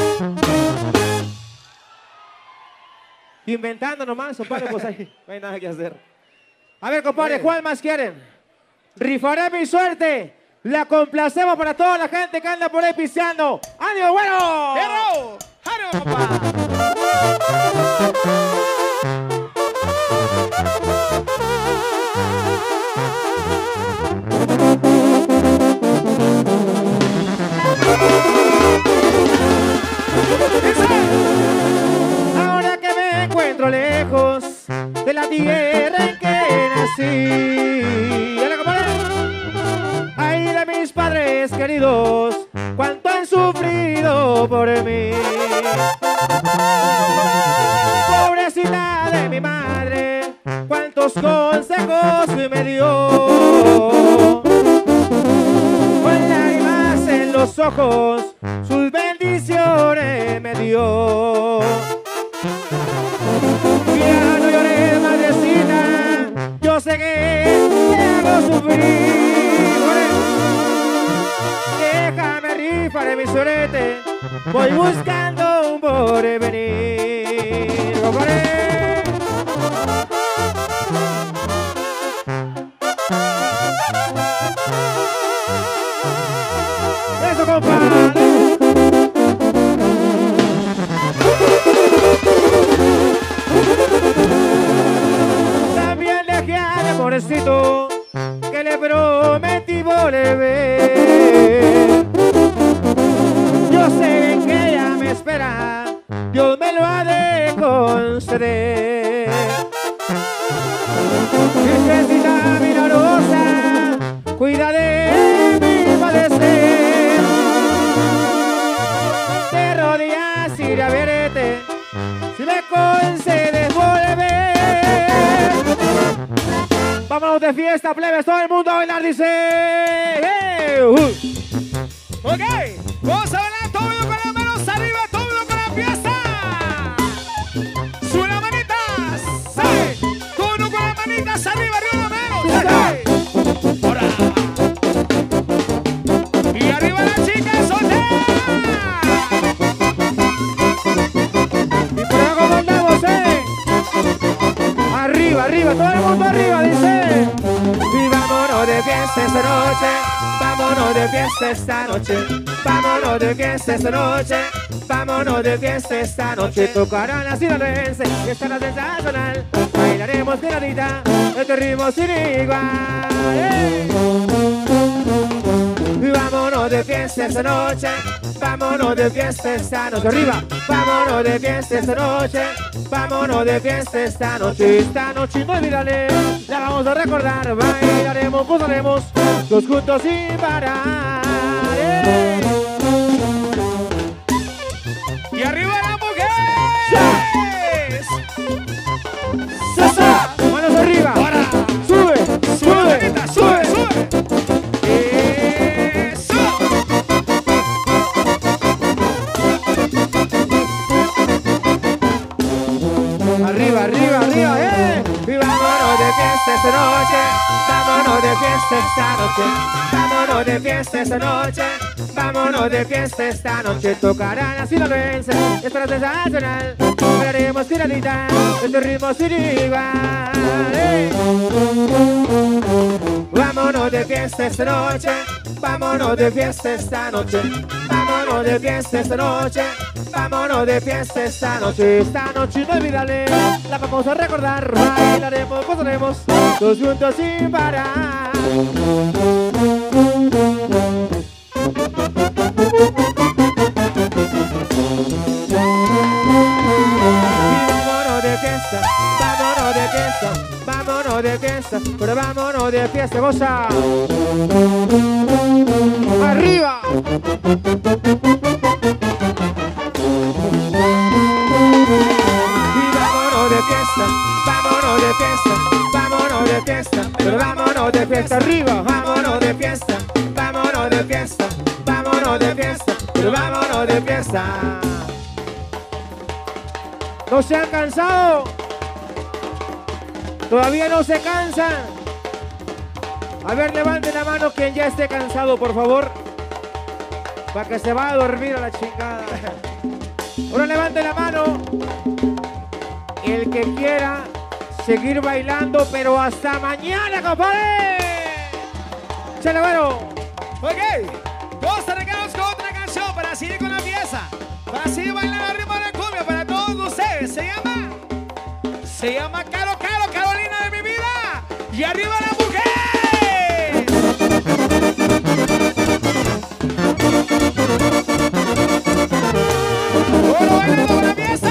Inventando nomás, compadre, pues ahí no hay nada que hacer. A ver, compadre, ¿cuál más quieren? Rifaré mi suerte. La complacemos para toda la gente que anda por ahí pisteando. ¡Ánimo, bueno! ¡Hierro! ¡Ánimo, papá! Ahora que me encuentro lejos de la tierra en que nací, ¿ya la compadre? Ay, de mis padres queridos, cuánto han sufrido por mí. Pobrecita de mi madre, cuántos consejos me dio. Con lágrimas en los ojos ojos, sus bendiciones me dio. Ya no lloré, madrecita, yo sé que te hago sufrir. Déjame rifar en mi sorete, voy buscando un porvenir. ¡Compadre! ¡Eso, compadre! También dejé a mi amorecito que le prometí volver. Yo sé que ella me espera, Dios me lo ha de conceder. Virgencita milagrosa, cuida de mi padecer. De rodillas iré a verte, si me concedes volver. Vámonos de fiesta, plebes, todo el mundo a bailar, dice. Hey, uh. Ok, vamos a bailar todo el mundo con las manos arriba, todo el mundo con la fiesta. Sube las manitas, ¿sabes? Todo el mundo con las manitas arriba, arriba las manos. ¿Sabes? Ahora. Y arriba las chicas solteras. Y por acá como andamos, eh. Arriba, arriba, todo el mundo arriba, dice. Y vámonos de fiesta esta noche. Vámonos de fiesta esta noche, vámonos de fiesta esta noche, vámonos de fiesta esta noche. Tocarán la sinaloense, que estará sensacional. Bailaremos tiradita, este ritmo sin igual. ¡Eh! Y vámonos de fiesta esta noche, vámonos de fiesta esta noche. Arriba, vámonos de fiesta esta noche, vámonos de fiesta esta noche. Esta noche inolvidable, la vamos a recordar. Bailaremos, gozaremos, los juntos sin parar. ¡Eh! Y arriba las mujeres. ¡Sasa! Manos arriba. Ahora. Sube, sube, Sube, sube, sube. Eso. Arriba, arriba, arriba, eh. Y vámonos de fiesta esta noche, vámonos de fiesta esta noche, vámonos de fiesta esta noche, vámonos de fiesta esta noche. Tocarán la sinaloense, estará sensacional. Bailaremos tiradita, este ritmo sin igual. Eh. Vámonos de fiesta esta noche, vámonos de fiesta esta noche, vámonos de fiesta esta noche, vámonos de fiesta esta noche. Esta noche inolvidable, la vamos a recordar. Bailaremos, gozaremos, todos juntos sin parar. Vámonos de fiesta, vámonos de fiesta, vámonos de fiesta, pero vámonos de fiesta, goza. Arriba. Y vámonos de fiesta, vámonos de fiesta, vámonos de fiesta, pero vámonos de fiesta. Arriba, vámonos de fiesta, vámonos de fiesta, vámonos de fiesta, pero vámonos de fiesta. ¿No se han cansado? ¿Todavía no se cansan? A ver, levanten la mano quien ya esté cansado, por favor. Para que se vaya a dormir a la chingada. Ahora levanten la mano el que quiera seguir bailando, pero hasta mañana, compadre. Chale, bueno. Ok, vamos a arrancarnos con otra canción para seguir con la pieza, para seguir bailando al ritmo de la cumbia para todos ustedes. Se llama, se llama Caro, Caro, Carolina de mi vida. Y arriba la mujer. Bueno, bailando con la pieza.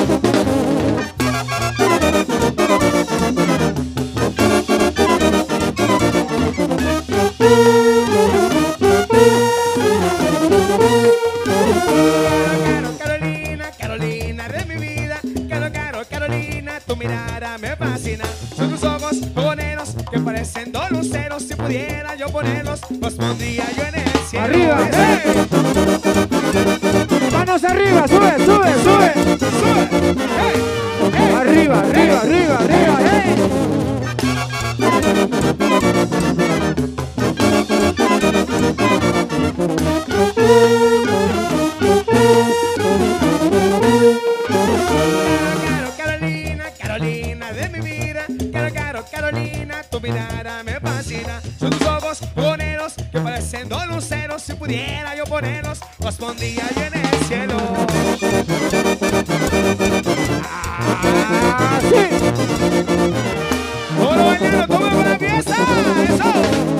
Me fascina, son tus ojos morenos que parecen dos luceros. Si pudiera yo ponerlos, los pondría yo en el cielo. cielo. Arriba. ¡Eh! Manos arriba, sube, sube, sube. ¡Sube! ¡Eh! ¡Eh! Arriba, arriba, arriba, arriba, ¡eh! Carolina, Carolina de mi vida, Caro, Caro, Carolina, tu mirada me fascina. Son tus ojos boneros que parecen dos luceros. Si pudiera yo ponerlos, los pondría yo en el cielo. ¡Ah, sí! ¡Oro bailando, toma con la fiesta! ¡Eso!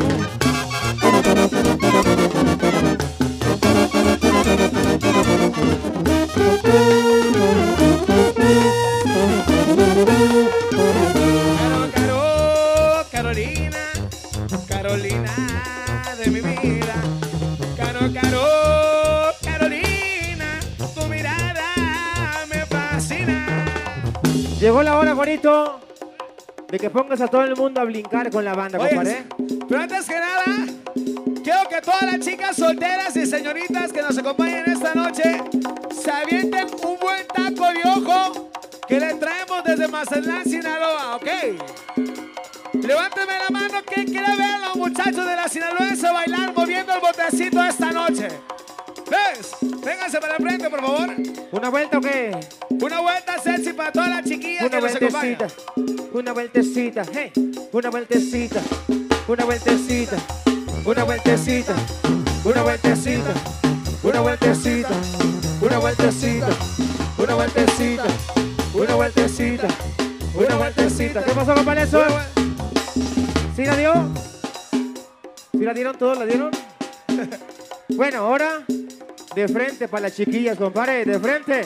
Caro, Caro, Carolina, Carolina de mi vida. Caro, Caro, Carolina, tu mirada me fascina. Llegó la hora, Juanito, de que pongas a todo el mundo a brincar con la banda, Oye, compadre. pero antes que nada, quiero que todas las chicas solteras y señoritas que nos acompañan esta noche se avienten un buen taco de ojo que le traemos desde Mazatlán, Sinaloa, ¿ok? Levánteme la mano, ¿quién quiere ver a los muchachos de la Sinaloense bailar moviendo el botecito esta noche? ¿Ves? Vénganse para el frente, por favor. ¿Una vuelta o qué? Una vuelta sexy para todas las chiquillas Una que nos acompañan. vueltecita, una vueltecita, hey, una vueltecita, una vueltecita, una vueltecita, una vueltecita, una vueltecita, una vueltecita, una vueltecita, una vueltecita, una vueltecita. ¿Qué pasó, compadre? ¿Eso? ¿Sí la dio? ¿Sí la dieron todos? ¿La dieron? Bueno, ahora de frente para las chiquillas, compadre, de frente.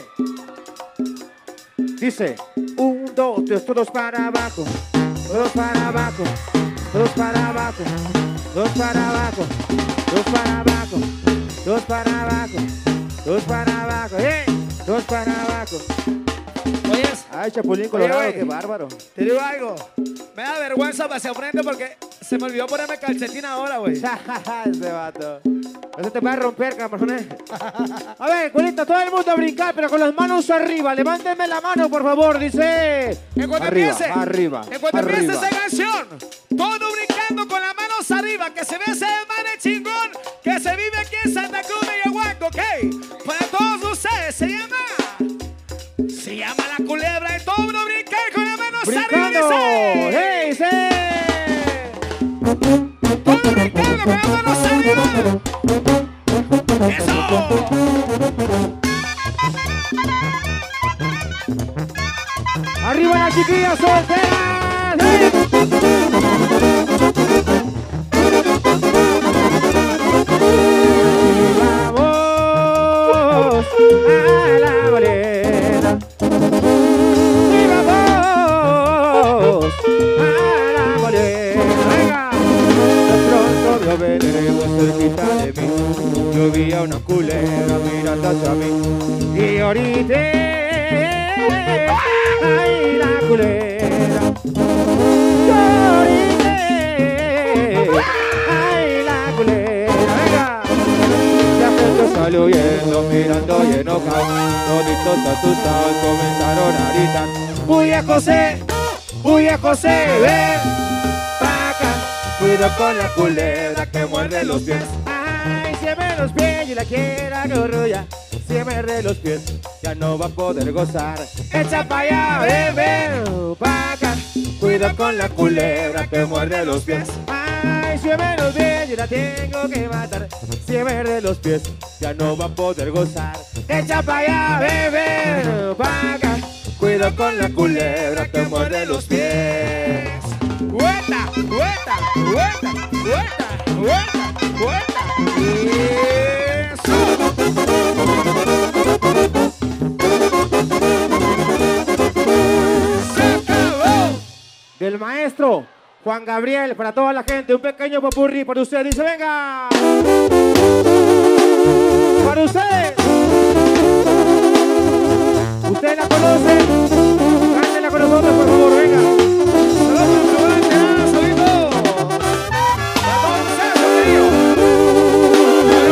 Dice, un, dos, tres, todos para abajo, todos para abajo, todos para abajo, todos para abajo, todos para abajo, todos para abajo, todos para abajo, ¡eh! Todos para abajo. Oyes, Ay, Chapulín Oye, Colorado, güey. qué bárbaro. te digo algo. Me da vergüenza hacia frente porque se me olvidó ponerme calcetín ahora, güey. Ese vato. Eso te va a romper, cabrón. A ver, culita, todo el mundo a brincar, pero con las manos arriba. Levántenme la mano, por favor, dice. En cuanto Arriba, empiece, arriba, en cuanto arriba. empiece esa canción, todo brincando con las manos arriba, que se ve ese mane chingón que se vive aquí en Santa Cruz de Yaguanco, ¿ok? Para todos ustedes, se llama, se llama La Culebra y todo mundo brincar con las manos ¡Brincando! arriba, dice. ¡Hey, sí! Todo brincando con las manos arriba. ¡Eso! ¡Arriba las chiquillas solteras! ¡Hey! ¡Vamos a la bolera! ¡Y vamos a la bolera! ¡Venga! De pronto yo veremos cerquita de mí. Yo vi a una culebra mirando hacia mí. Y ahorita, ay, la culebra. Y ahorita, ay, la culebra. Venga. La gente salió huyendo, mirando y enojado. Toditos asustados comenzaron a gritar. Huye José, huye José, ven pa' acá. Cuido con la culebra que muerde los pies. Ay, siempre los pies y la quiera gorrulla. Siempre los pies, ya no va a poder gozar. Echa pa' allá, ven, ven pa' acá. Cuido con la culebra que muerde los pies. Ay, siempre los pies y la tengo que matar. Siempre los pies, ya no va a poder gozar. Echa pa' allá, ven, ven pa' acá. Cuido con la culebra que muerde los pies. Vuelta, vuelta, vuelta, vuelta, vuelta, vuelta. Eso. Se acabó. Del maestro Juan Gabriel, para toda la gente, un pequeño popurrí para usted. Dice, venga. Para ustedes. Ustedes la conocen. Cántela con nosotros, por favor, venga. Saludos, saludos, saludos. Para todos ustedes,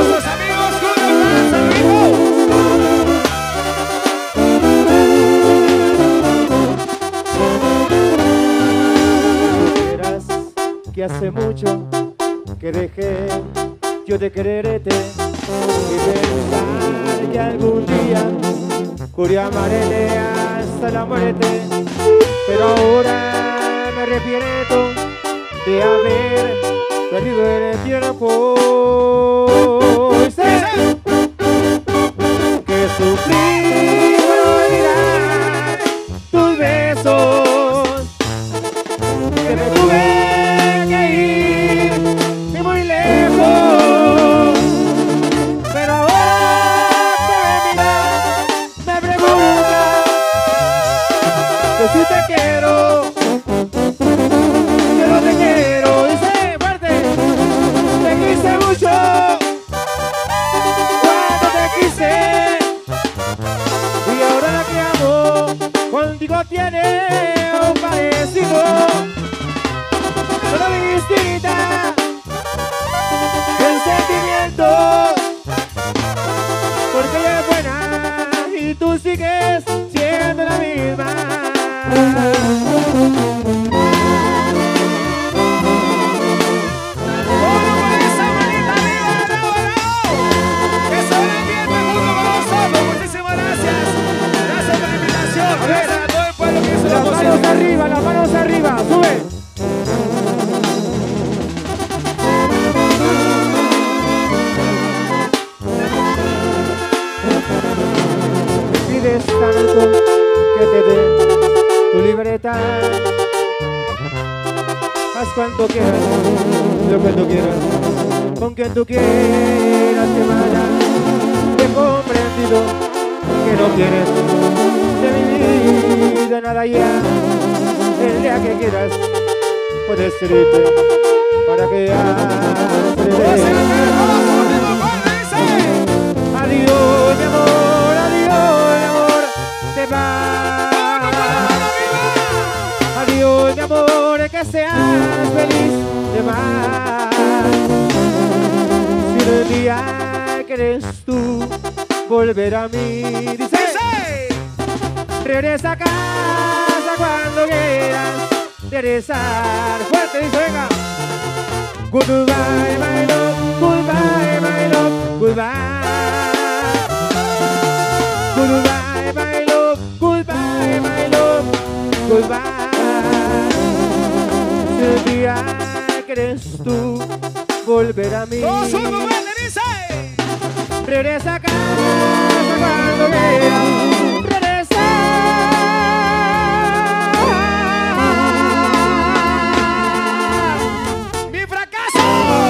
ya hace mucho que dejé yo de quererte y pensar que algún día pude amaré hasta la muerte, pero ahora me arrepiento de haber perdido el tiempo. Sé que sufrí para olvidar tus besos, que me tuve que ir de muy lejos, pero ahora que me miras me preguntas que si te quiero, que no te quiero. Dice fuerte, te quise mucho cuando te quise, y ahora que amo contigo tiene un parecido, solo distinta en sentimientos, porque ella es buena y tú sigues siendo la misma. Las manos arriba, las manos arriba, sube. Me pides tanto que te dé tu libertad. Haz cuanto quieras, lo que tú quieras, con quien tú quieras que vaya. He comprendido que no quieres de mi vida nada ya. El día que quieras puedes irte para que hagas. Adiós mi amor, adiós mi amor, te vas. Adiós mi amor, que seas feliz, te vas. Si el día que eres tú volver a mí, dice, regresa a casa cuando quieras regresar. Fuerte, dice, venga. Goodbye, my love, goodbye, my love, goodbye. Goodbye, my love, goodbye, my love, goodbye. Si el día que eres tú volver a mí, regresa a casa cuando quieras regresar. ¡Mi fracaso!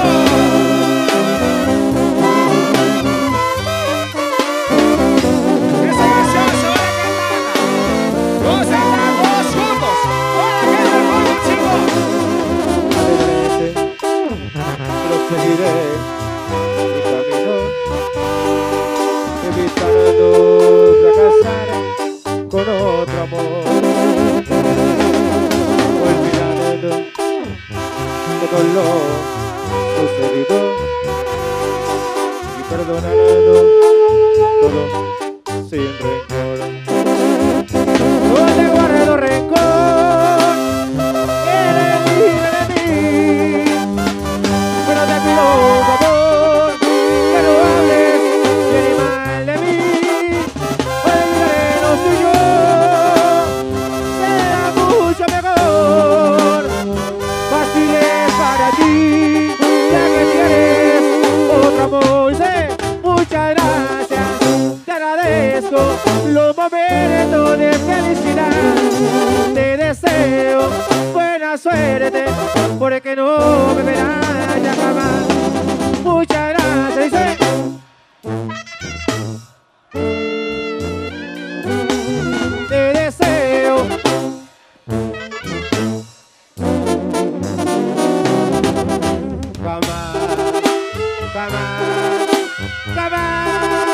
Esa canción se va a cantar. Dos andamos juntos. ¡Hola, que es el mundo, chicos! Adelante, proseguiré mi camino, evitando fracasar con otro amor, olvidando todo lo sucedido y perdonando todo sin rencor. No te guardo rencor, eres libre de mí, pero te pido un favor, que no hables bien y mal de mí. Olvidarnos tú y yo, será mucho mejor. Fácil es para ti, ya que tienes otro amor. Dice, muchas gracias, te agradezco los momentos de felicidad. Te deseo buena suerte, porque no me verás ya jamás. Muchas gracias, dice. Te deseo jamás, jamás, jamás.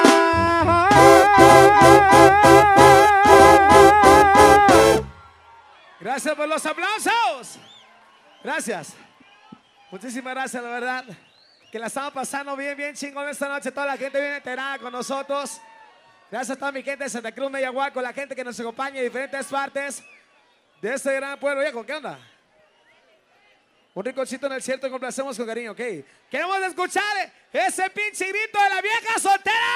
Gracias por los aplausos. Gracias. Muchísimas gracias, la verdad. Que la estamos pasando bien, bien chingón esta noche. Toda la gente viene enterada con nosotros. Gracias a toda mi gente de Santa Cruz, Meyahuaco, la gente que nos acompaña en diferentes partes de este gran pueblo. Viejo, ¿qué onda? Un rinconcito en el cierto, complacemos con cariño, ok. Queremos escuchar ese pinche grito de la vieja soltera.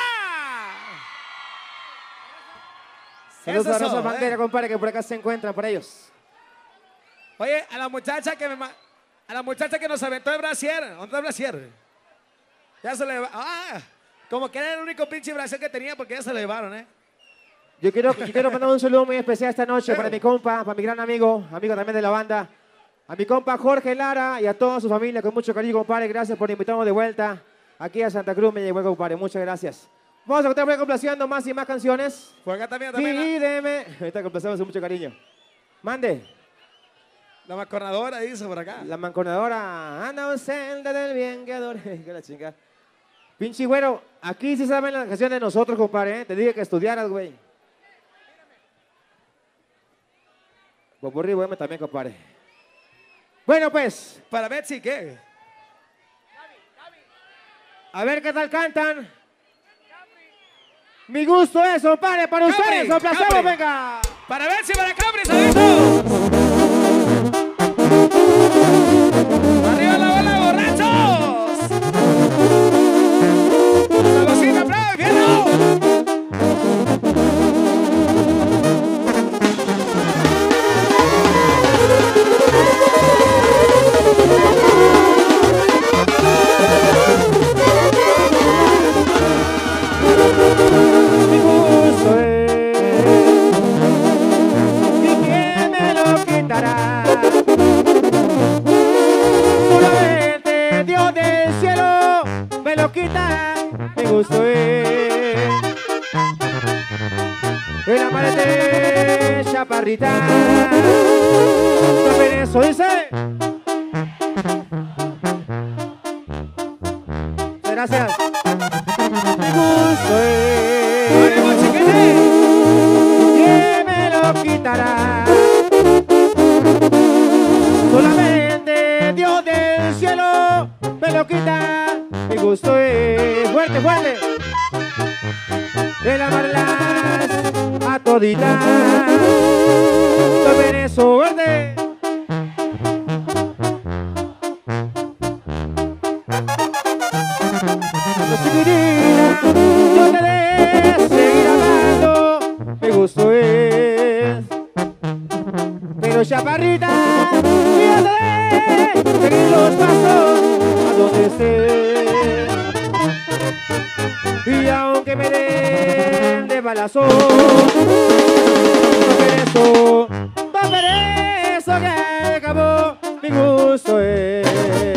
Saludos a Rosa eh. Bandera, compadre, que por acá se encuentran para ellos. Oye, a la muchacha que me a la muchacha que nos aventó el brasier. ¿Dónde está el brasier? Ya se le va. Ah, como que era el único pinche brasier que tenía porque ya se le llevaron, ¿eh? Yo quiero, yo quiero mandar un saludo muy especial esta noche para mi compa, para mi gran amigo, amigo también de la banda, a mi compa Jorge Lara y a toda su familia con mucho cariño, compadre. Gracias por invitarnos de vuelta aquí a Santa Cruz, me llegó, compadre. Muchas gracias. Vamos a continuar complaciendo más y más canciones. Por acá también, también. Pídeme. Ahorita complacemos con mucho cariño. Mande. La mancornadora dice por acá. La mancornadora anda un celda del bien que adore. Que la chinga. Pinche güero, aquí sí saben las canciones de nosotros, compadre, ¿eh? Te dije que estudiaras, güey. Popurrí, güey, también, compadre. Bueno, pues. Para Betsy, ¿qué? A ver qué tal cantan. Mi gusto es, compadre, para Capri, ustedes. Complacemos, Capri. venga. Para Betsy, para Capri, sabitos. Arriba la bola, borrachos. Saludcita, bravo, infierno. Mi gusto es, ¿y quién me lo quitará? Solamente Dios del cielo me lo quita. Mi gusto es el amarete chaparrita. También eso dice. Gracias. Mi gusto es, ¿quién me lo quitará? Solamente Dios del cielo me lo quita. Mi gusto es fuerte, fuerte. El amarlas a toditas. También eso verde. Chiquitita, yo te de seguir amando, mi gusto es. Pero chaparrita, fíjate de seguir los pasos a donde esté. Y aunque me den de balazo, no por eso, no por eso que acabó, mi gusto es.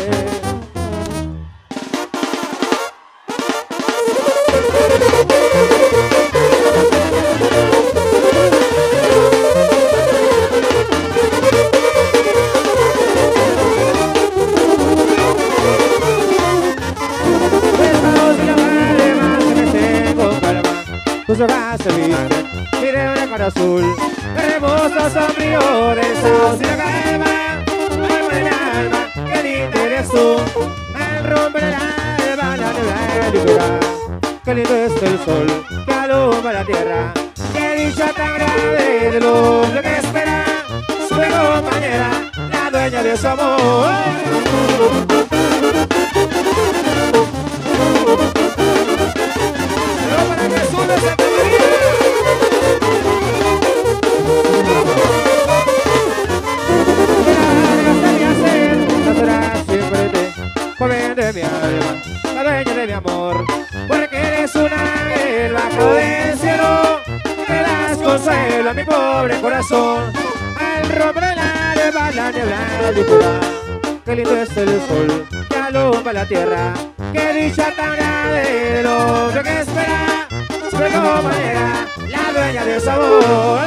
Tus ojos se visten, mire una cara azul, hermoso sombrío del sao sin la calma, alma de mi alma, qué linda eres tú, al romper el alba, la niebla libera, qué lindo es el sol, que alumbra la tierra, qué dicha tan grande del hombre que espera, su compañera, la dueña de su amor. Joven de mi alma, la dueña de mi amor, porque eres un ángel bajado del cielo, que das consuelo a mi pobre corazón, al romper el alba la niebla libera, qué lindo es el sol, que alumbra la tierra, qué dicha tan grande del hombre que espera, su compañera, la dueña del sabor.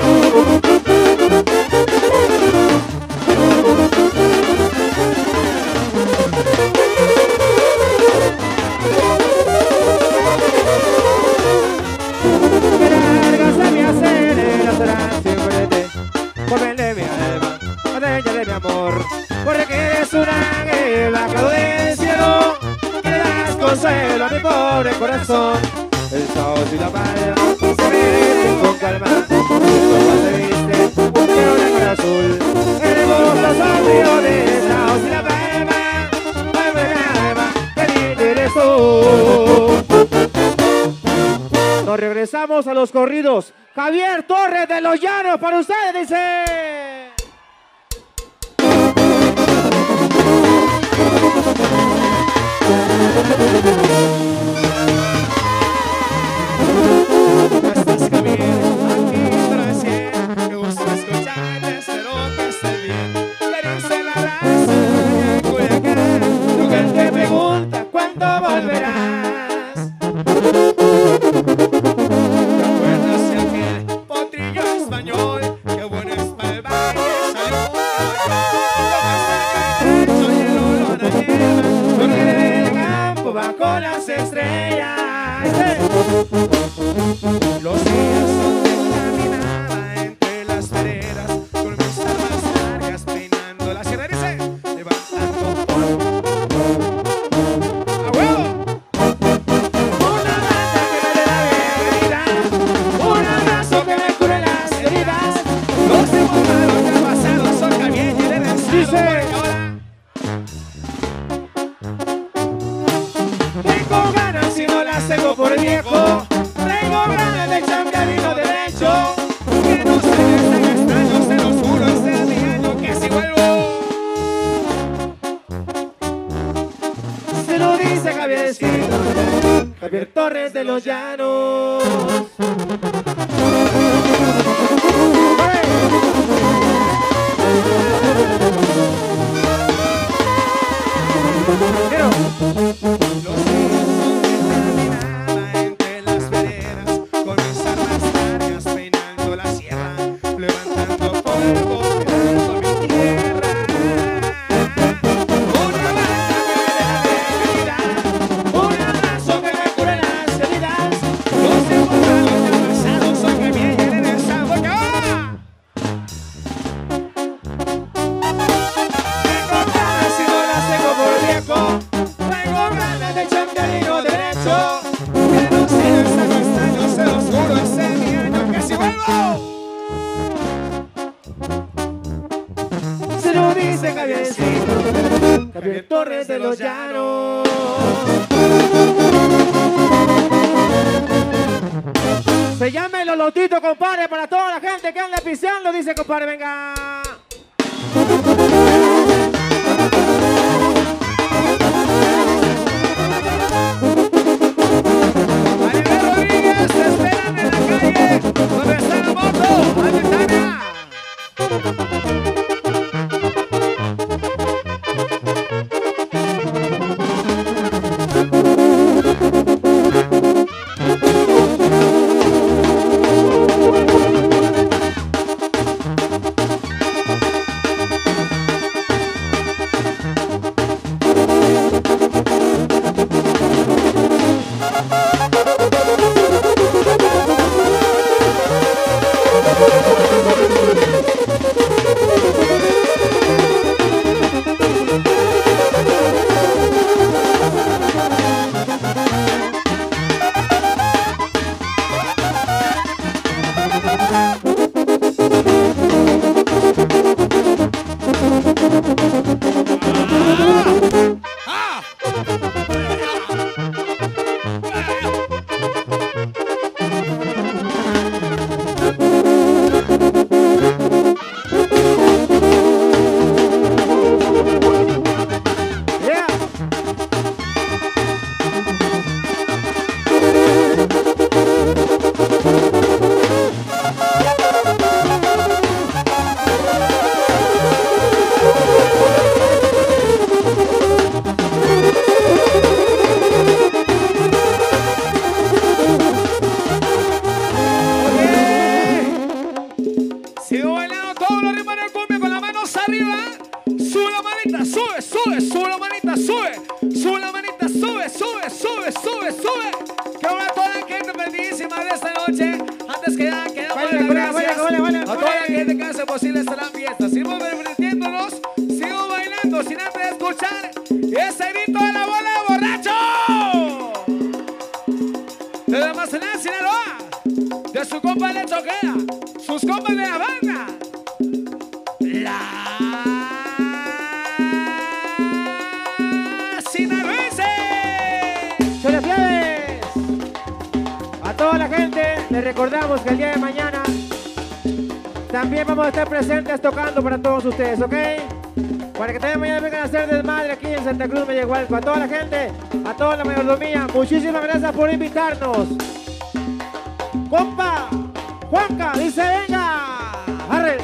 Que largas se me hacen las horas sin verte, joven de mi alma, la dueña de mi amor, porque eres un ángel bajado del cielo, que le das consuelo a mi pobre corazón. El sol y la palma se vienen con calma, el sol se viste, quiero una cara azul, hermoso sombrío de sao Nos regresamos a los corridos. Javier Torres de Los Llanos para ustedes, dice. Estás Javier, aquí tras cien. Me gusta escucharte, espero que estés bien. Eres en la raza de Culiacán. Lugar que pregunta cuándo volverás. ¿Te acuerdas de aquel potrillo español? Qué bueno es para el baile, salió un soy el olor a hierba, porque en el campo bajo las estrellas. Los días donde caminaba entre las veredas con mis armas largas peinando la sierra, dice, levantando polvo. ¡A huevo! Una banda que me dé la bienvenida, un abrazo que me cure las heridas. Los hemos malos del pasado son Javier y deben ser Dice. ahora. Tengo ganas y no las tengo por viejo. Tengo ganas de echar camino derecho. Que no se me estén extraños, se los juro, este mi año que si vuelvo. Se lo dice Javiercito, Javier Torres de Los Llanos. Quiero. Los días donde caminaba entre las veredas con mis armas largas peinando la sierra, levantando polvo, cuidando mi tierra. Una banda que me dé la bienvenida, un abrazo que me cure las heridas. Los tiempos malos del pasado son que vienen en esa boca. Tengo ganas y no las tengo por viejo. Tengo ganas de echar camino derecho. Que no sigan tan extraños, se los juro, ese es mi año que si vuelvo. Se lo dice Javiercito, Javier Torres de Los Llanos. Se llama el Lolotito, compadre, para toda la gente que anda piseando, dice compadre, venga. Maribel Rodríguez, te esperan en la calle, donde está la moto, Almentana. Posible serán fiestas. Seguimos divirtiéndonos, sigo bailando sin antes de escuchar ese grito de la bola de borracho. De Mazatlán, Sinaloa, de su compa Le Choquea, sus compas de la banda. La Sinaloense. ¡Se le fieles! A todos toda la gente, les recordamos que el día de mañana también vamos a estar presentes tocando para todos ustedes, ¿ok? Para que también mañana vengan a hacer desmadre aquí en Santa Cruz, Mellehualco. A toda la gente, a toda la mayordomía, muchísimas gracias por invitarnos. Compa, Juanca, dice venga, arre.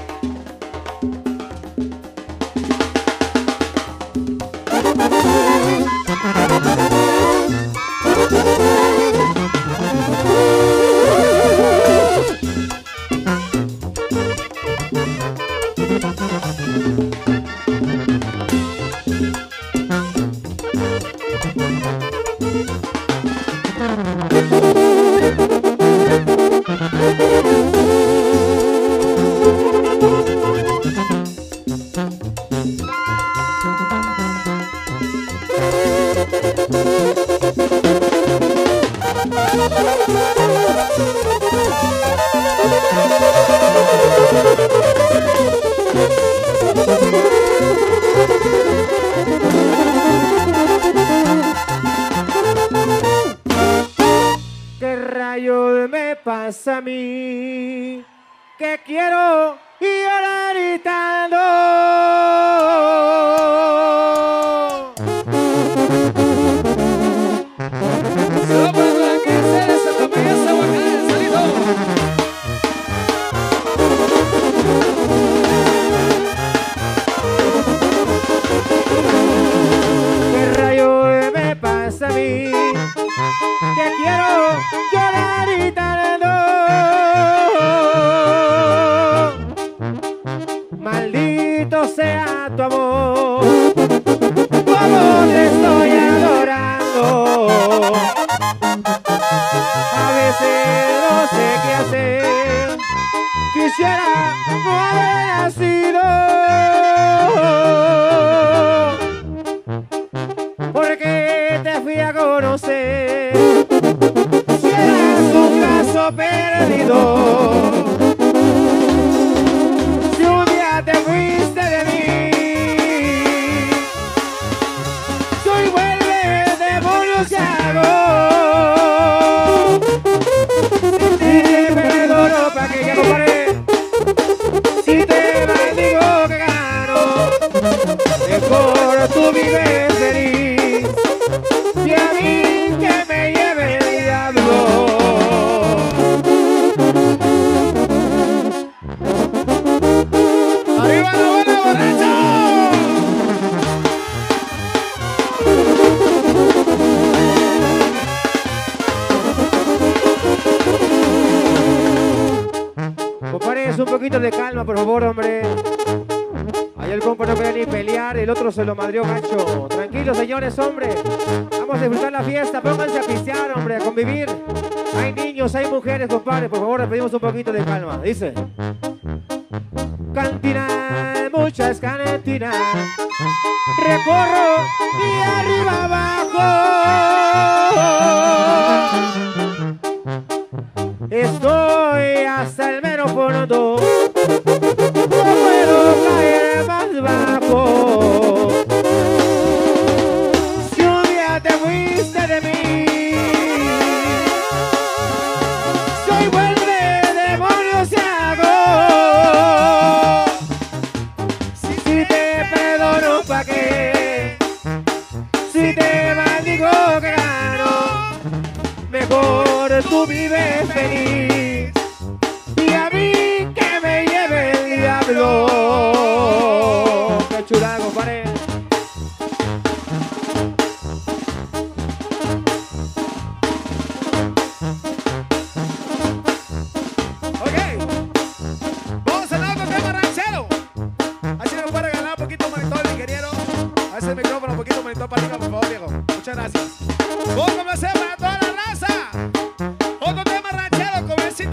¿Qué rayos me pasa a mí? Que quiero llorar gritando. ¿Qué rayos me pasa a mí? Que quiero llorar gritando. Maldito sea tu amor, como te estoy adorando. A veces no sé qué hacer, quisiera no haber nacido, porque te fui a conocer. Si eres un caso perdido, si un día te fuiste de mí, soy vuelve, demonios que hago. Si te perdono pa' que ya no pare, si te maldigo que gano, mejor tú vives feliz. Y a mí que me lleve el diablo. ¡Arriba la buena, borracho! Compadres, un poquito de calma, por favor, hombre. Ahí el compa no quería ni pelear, el otro se lo madrió gacho. Tranquilos, señores, hombre. Vamos a disfrutar la fiesta, pónganse a pistear, hombre, a convivir. Hay niños, hay mujeres, compadre, por favor, le pedimos un poquito de calma. Dice: cantina, muchas cantinas, recorro y arriba abajo. Estoy hasta el mero fondo, no puedo caer más bajo. Si un día te fuiste de mí, soy vuelve, demonios se hago. Si te perdono pa' qué, si te maldigo que gano, mejor tú vives feliz. Y a mí que me lleve el diablo. Qué chulada, compadre. Ok, vamos a hablar con tema ranchero. Así me puede ganar un poquito monitor, ingeniero. A ese micrófono un poquito monitor para arriba, por favor, viejo. Muchas gracias. Vamos a comenzar para toda la raza. Otro tema ranchero, como decía.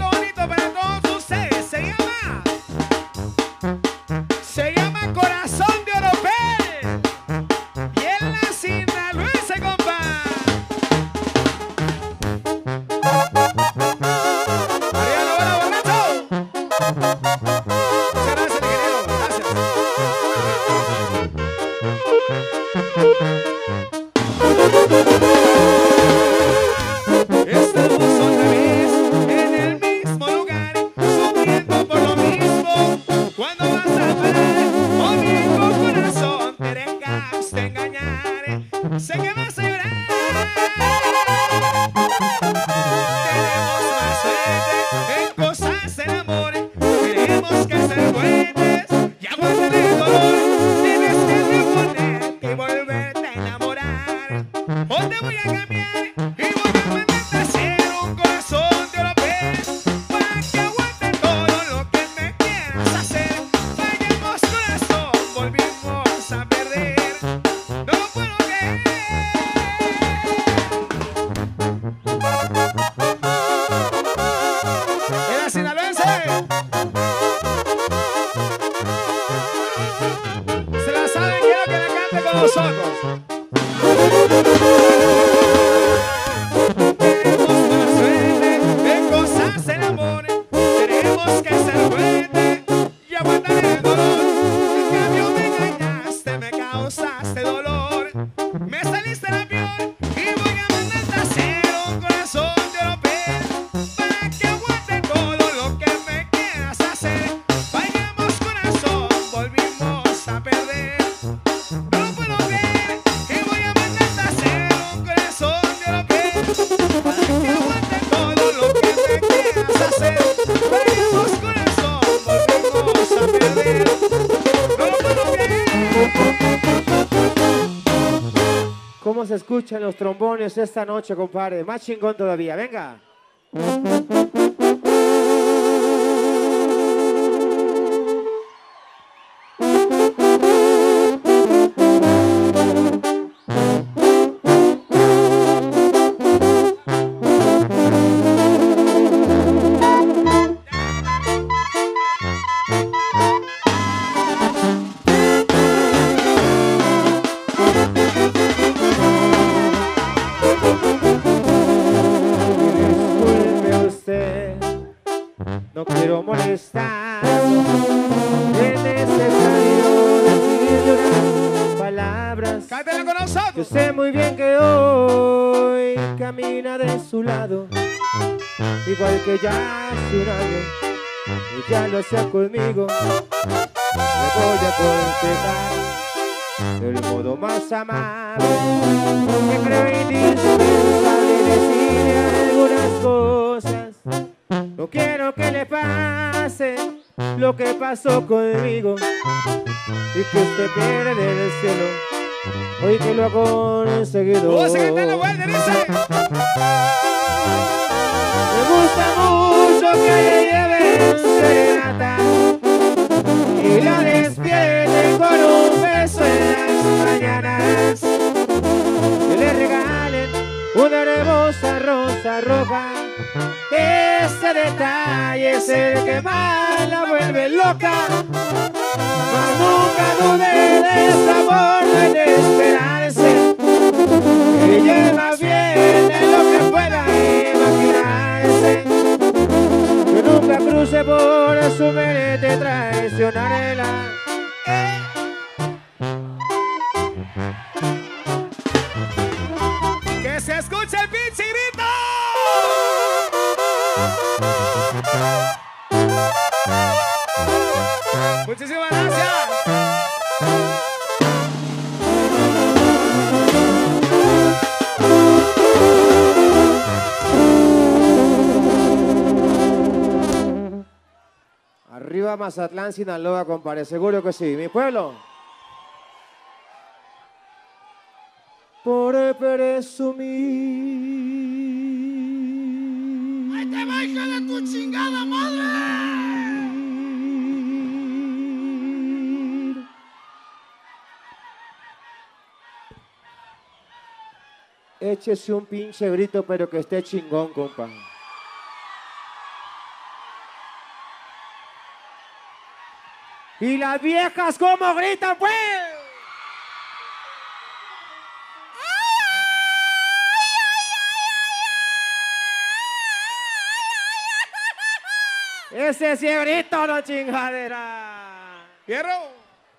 se escuchan los trombones esta noche, compadre. Más chingón todavía, venga. No quiero molestar, es necesario decirle unas palabras. ¡Cántela con nosotros! Yo sé muy bien que hoy camina de su lado, igual que ya hace un año, y ya lo sea conmigo. Le voy a contestar del modo más amable, que creo indispensable decirle algunas cosas. No quiero que le pase lo que pasó conmigo y que usted pierde el cielo hoy que lo ha conseguido. ¡Vos que te lo vuelve, dice! Me gusta mucho que le lleven serenata y la despierten con un beso en las mañanas, que le regalen una hermosa rosa roja. Ese detalle es el que más la vuelve loca. Mas nunca dude de ese amor, no hay de esperarse. Que lleva bien en lo que pueda imaginarse. Que nunca cruce por su mente traicionarla. ¡Que se escuche el pinche grito! Muchísimas gracias. Arriba Mazatlán, Sinaloa, compadre, seguro que sí. Mi pueblo. Por presumir. ¡Ay, te va, hija de tu chingada madre! Échese un pinche grito, pero que esté chingón, compa. Y las viejas, ¿cómo gritan, pues? Ese sí es grito, no chingadera. ¡Fierro!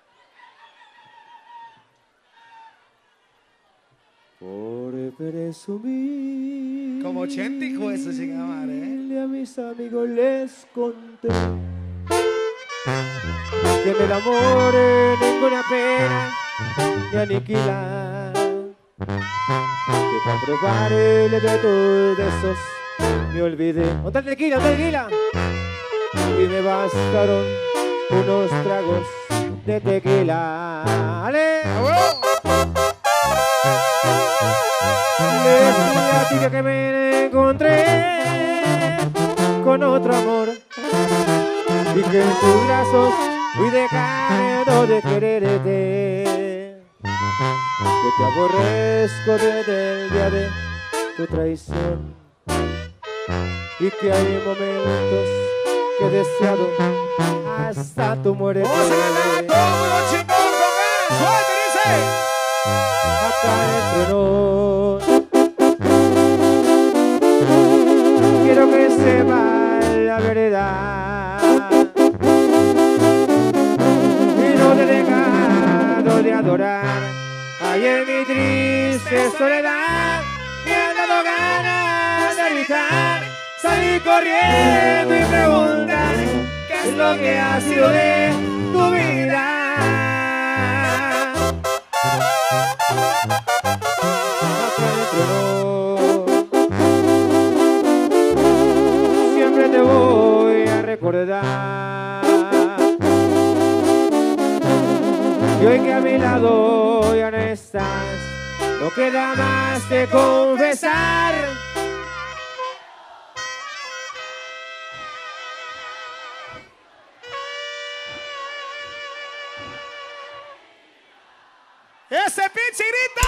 Por presumir. Como ochéntico eso, chingada madre, ¿eh? A mis amigos les conté que en el amor ninguna pena me aniquila. Que para probarle de todos esos me olvidé. ¡Otra tequila, otra tequila! Y me bastaron unos tragos de tequila. ¡Ale! Les platico que me encontré con otro amor y que en tus brazos fui dejando de quererte, que te aborrezco desde el día de tu traición y que hay momentos que he deseado hasta tu muerte. ¡Vamos a ganar como los chicos con ganas! ¡Suerte, dice! Acá entre nos quiero que sepa la verdad y no te he dejado de adorar. Ay, en mi triste soledad me han dado ganas de gritar. Salí corriendo y preguntar qué es lo que ha sido de tu vida. Siempre te voy a recordar. Y hoy que a mi lado ya no estás, no queda más que confesar. ¡Ese pinche grito!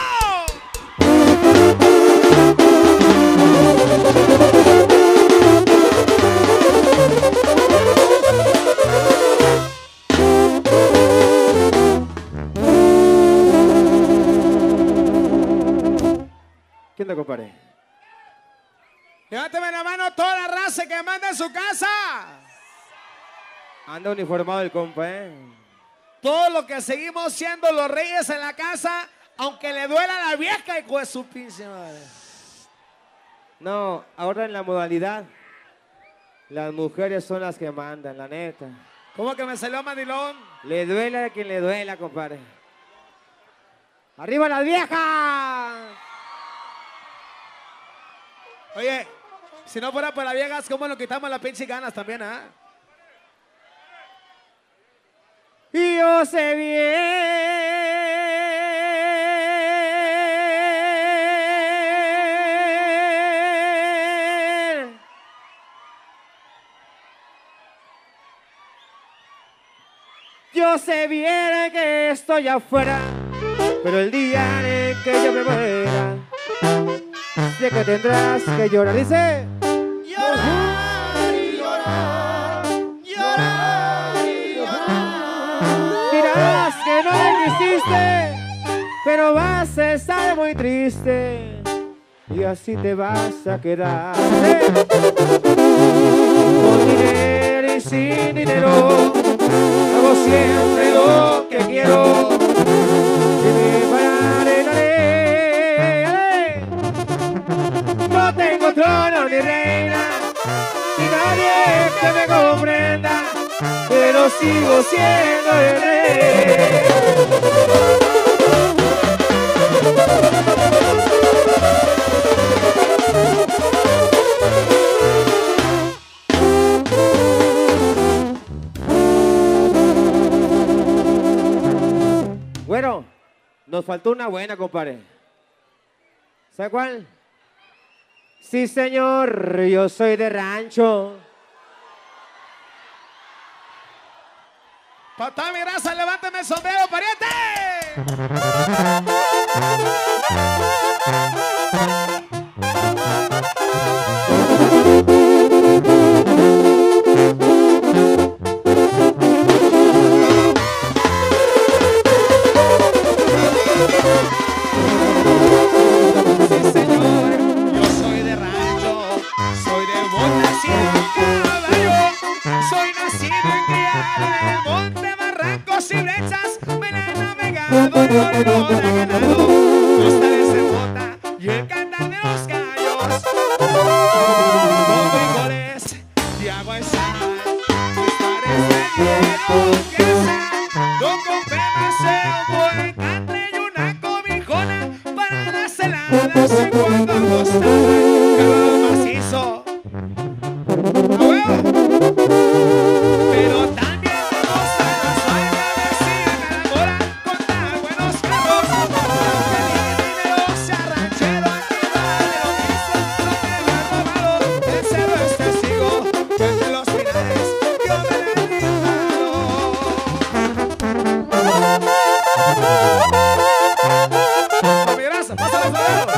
¿Quién te compare? Levánteme la mano toda la raza que manda en su casa. Anda uniformado el compa, ¿eh? Todos los que seguimos siendo los reyes en la casa, aunque le duela a la vieja, hijo de su pinche madre. No, ahora en la modalidad, las mujeres son las que mandan, la neta. ¿Cómo que me salió mandilón? Le duela a quien le duela, compadre. ¡Arriba las viejas! Oye, si no fuera por las viejas, ¿cómo nos quitamos las pinches ganas también, ah? ¿eh? Y yo sé bien yo sé bien que estoy afuera, pero el día en que yo me muera sé que tendrás que llorar. Dice llorar y llorar, llorar y llorar. Dirás que no me quisiste, pero vas a estar muy triste y así te vas a quedar. ¿Eh? Con dinero y sin dinero hago siempre lo que quiero. Y me pararé, no tengo trono ni reina, ni nadie que me comprenda, pero sigo siendo el rey. Bueno, nos faltó una buena, compadre. ¿Sabe cuál? Sí, señor, yo soy de rancho. Para toda mi raza, levántame el sombrero, pariente. Sí, señor, yo soy de rancho, soy de botas y de caballo, soy nacido y criado en el monte, barrancos y brechas, me la he navegado por el monte ganado, costales de bota y el cantar de los gallos, con frijoles y agua y sal, cristales de hielo que sal, don Compe me hace un buen catre y una cobijona para las heladas y cuando acostaba cagado macizo. ¡A huevo! Pero también me gusta la suegra vecina que enamora con tan buenos carros. Que ni dinero sea ranchero, ni vale lo mismo lo que me ha robado. El cerro es testigo que entre los finales yo me la he librado. ¡A mi raza! ¡Pásale el sombrero!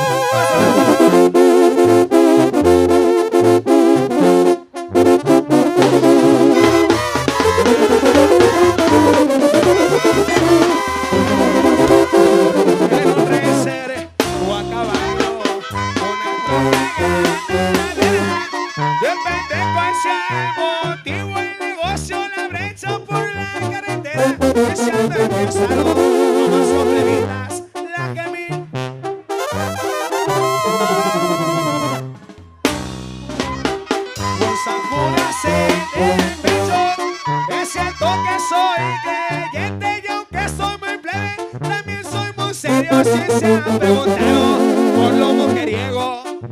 En un racer o a caballo, una troca ganadera, depende cuál sea el motivo, el negocio, la brecha por la carretera, que se anda empezando con las sobrevidas, la que mi con sanjuras en el pecho, es cierto que soy creyente y aunque soy muy plebe, también soy muy serio si se han preguntado por lo mujeriego.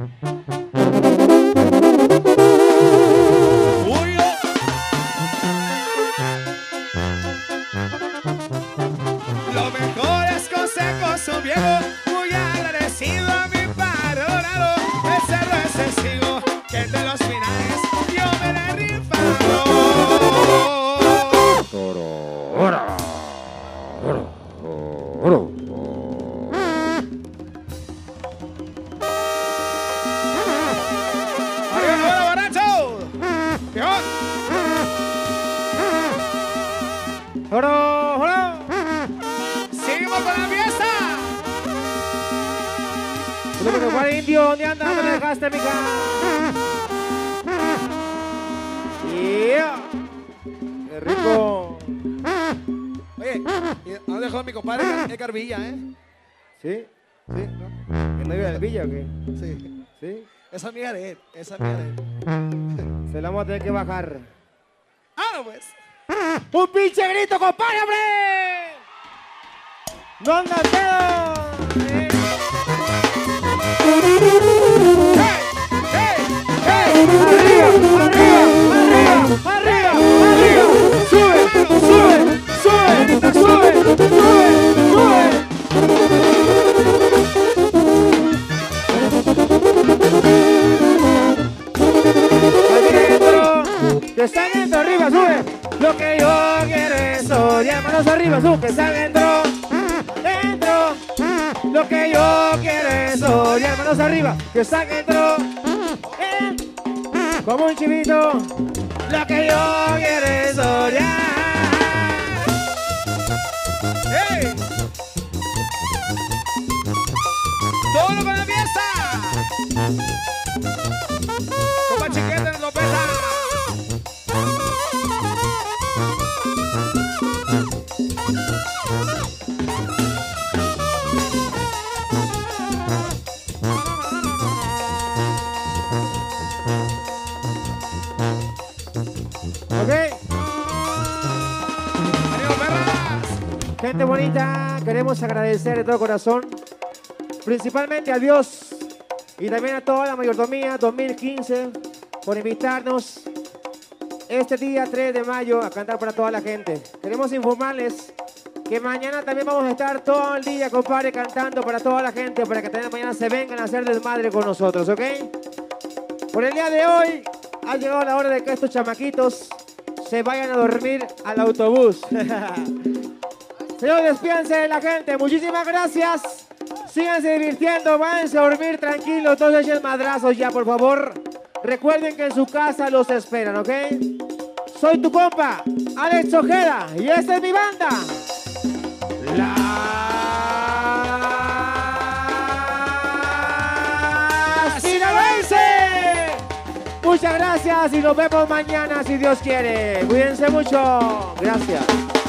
Uy, oh. Súbete, Juan Indio, ¿dónde andas? ¿Dónde me dejaste, mija? Yeah. Qué rico. Oye, ¿dónde dejó mi compadre Edgar Villa, eh? ¿Sí? Sí, ¿no? ¿En medio del Villa o qué? Sí. ¿Sí? Esa amiga de él, esa amiga de él. Se la vamos a tener que bajar. ¡Ah, pues! ¡Un pinche grito, compadre, hombre! ¡No andas pedo! ¡Eh! ¡Hey! ¡Hey! ¡Arriba! ¡Arriba! ¡Arriba! ¡Arriba! ¡Arriba! ¡Sube! ¡Sube! ¡Sube! ¡Sube! ¡Sube! ¡Sube! Adentro, que están dentro, arriba, sube. Lo que yo quiero es odiar, manos arriba, sube, que están dentro, dentro. Lo que yo quiero es odiar, manos arriba, que están dentro, eh, como un chivito. Lo que yo quiero es odiar. ¡Hey! ¡Todo con la fiesta! ¡Como chiquete en Lopeta! Ok. ¡Adiós, perras! Gente bonita, queremos agradecer de todo corazón, principalmente a Dios y también a toda la mayordomía dos mil quince por invitarnos este día tres de mayo a cantar para toda la gente. Queremos informarles que mañana también vamos a estar todo el día, compadre, cantando para toda la gente, para que también mañana se vengan a hacer desmadre con nosotros, ¿ok? Por el día de hoy ha llegado la hora de que estos chamaquitos se vayan a dormir al autobús. Señor, despídense de la gente. Muchísimas gracias. Síganse divirtiendo, váyanse a dormir tranquilos, todos echen madrazos ya, por favor. Recuerden que en su casa los esperan, ¿ok? Soy tu compa, Alex Ojeda, y esta es mi banda. La Sinaloense. Muchas gracias y nos vemos mañana si Dios quiere. Cuídense mucho. Gracias.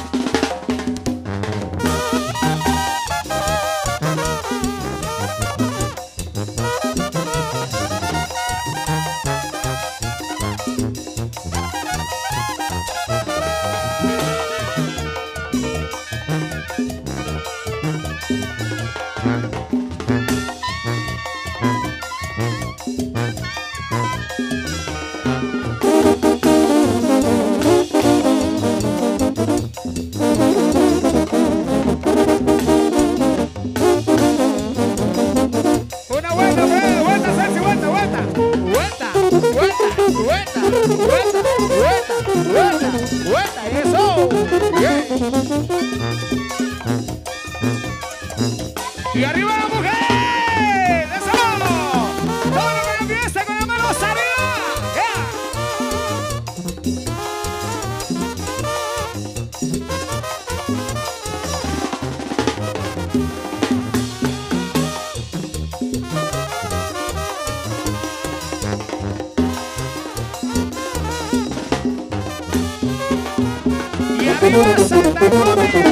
¡Y arriba la mujer! ¡Eso! ¡Todo lo que empieza con las manos arriba! ¡Yeah! ¡Y arriba Santa Cruz!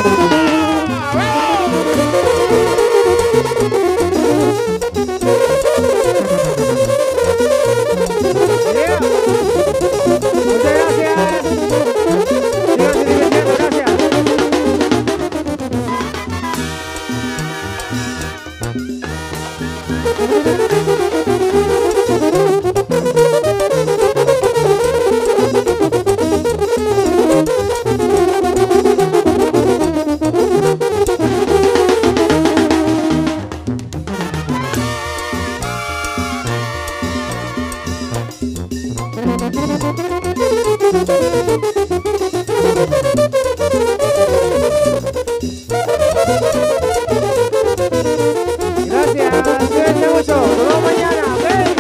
Gracias, cuídense mucho, nos vemos mañana, ven.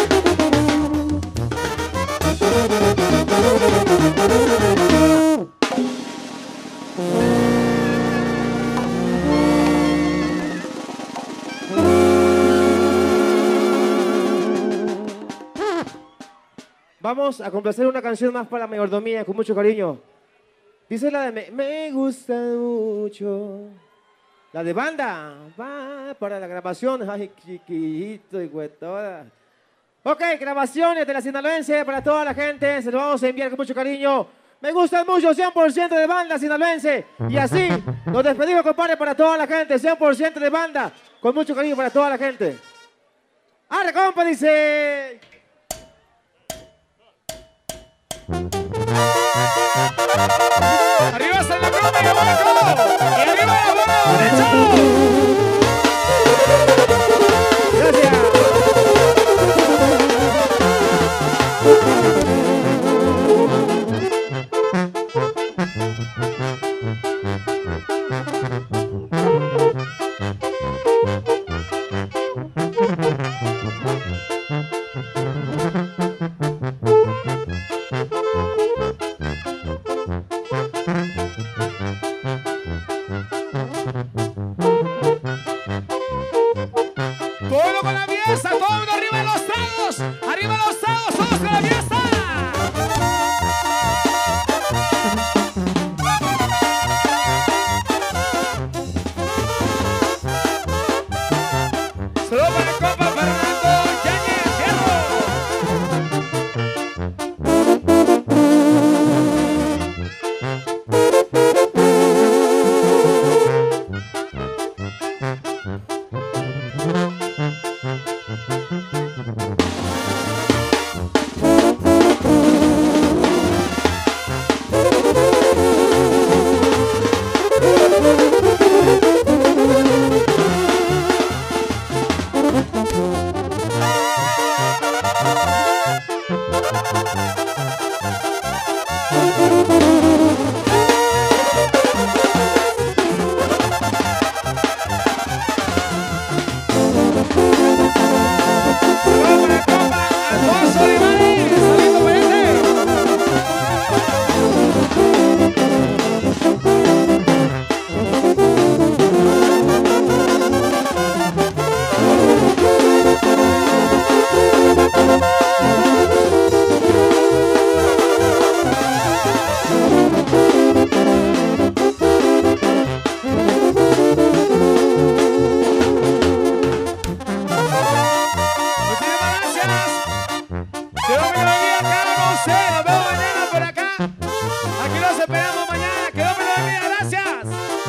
vamos a complacer una canción más para la mayordomía, con mucho cariño. Dice la de Me, me gusta mucho. La de banda. Va para la grabación. Ay, chiquito y toda. Ok, grabaciones de la sinaloense para toda la gente. Se lo vamos a enviar con mucho cariño. Me gustan mucho, cien por ciento de banda sinaloense. Y así nos despedimos, compadre, para toda la gente. cien por ciento de banda. Con mucho cariño para toda la gente. ¡Arre, compa! Dice... ¡Arriba está la broma y abajo! ¡Y arriba la bola derecha! Gracias. Todo con la fiesta, todo el mundo arriba los tragos, arriba los tragos, todos con la fiesta. Solo para el compa Fernando Yáñez Aquí los esperamos mañana. Que Dios me lo bendiga. Gracias.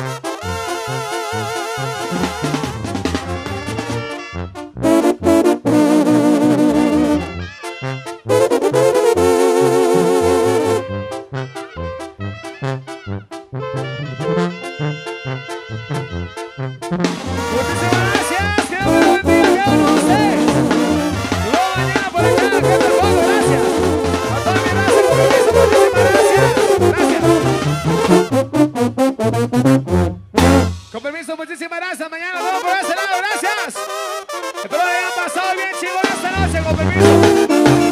Muchísimas gracias. Que Dios me lo bendiga. Cada uno de ustedes. Nos vemos mañana por acá. Que me pongo. Gracias. A toda mi raza. Con permiso. Muchísimas gracias. Con permiso, muchísimas gracias. Mañana nos vemos por ese lado. Gracias. Espero que hayan pasado bien, chicos, esta noche. Con permiso.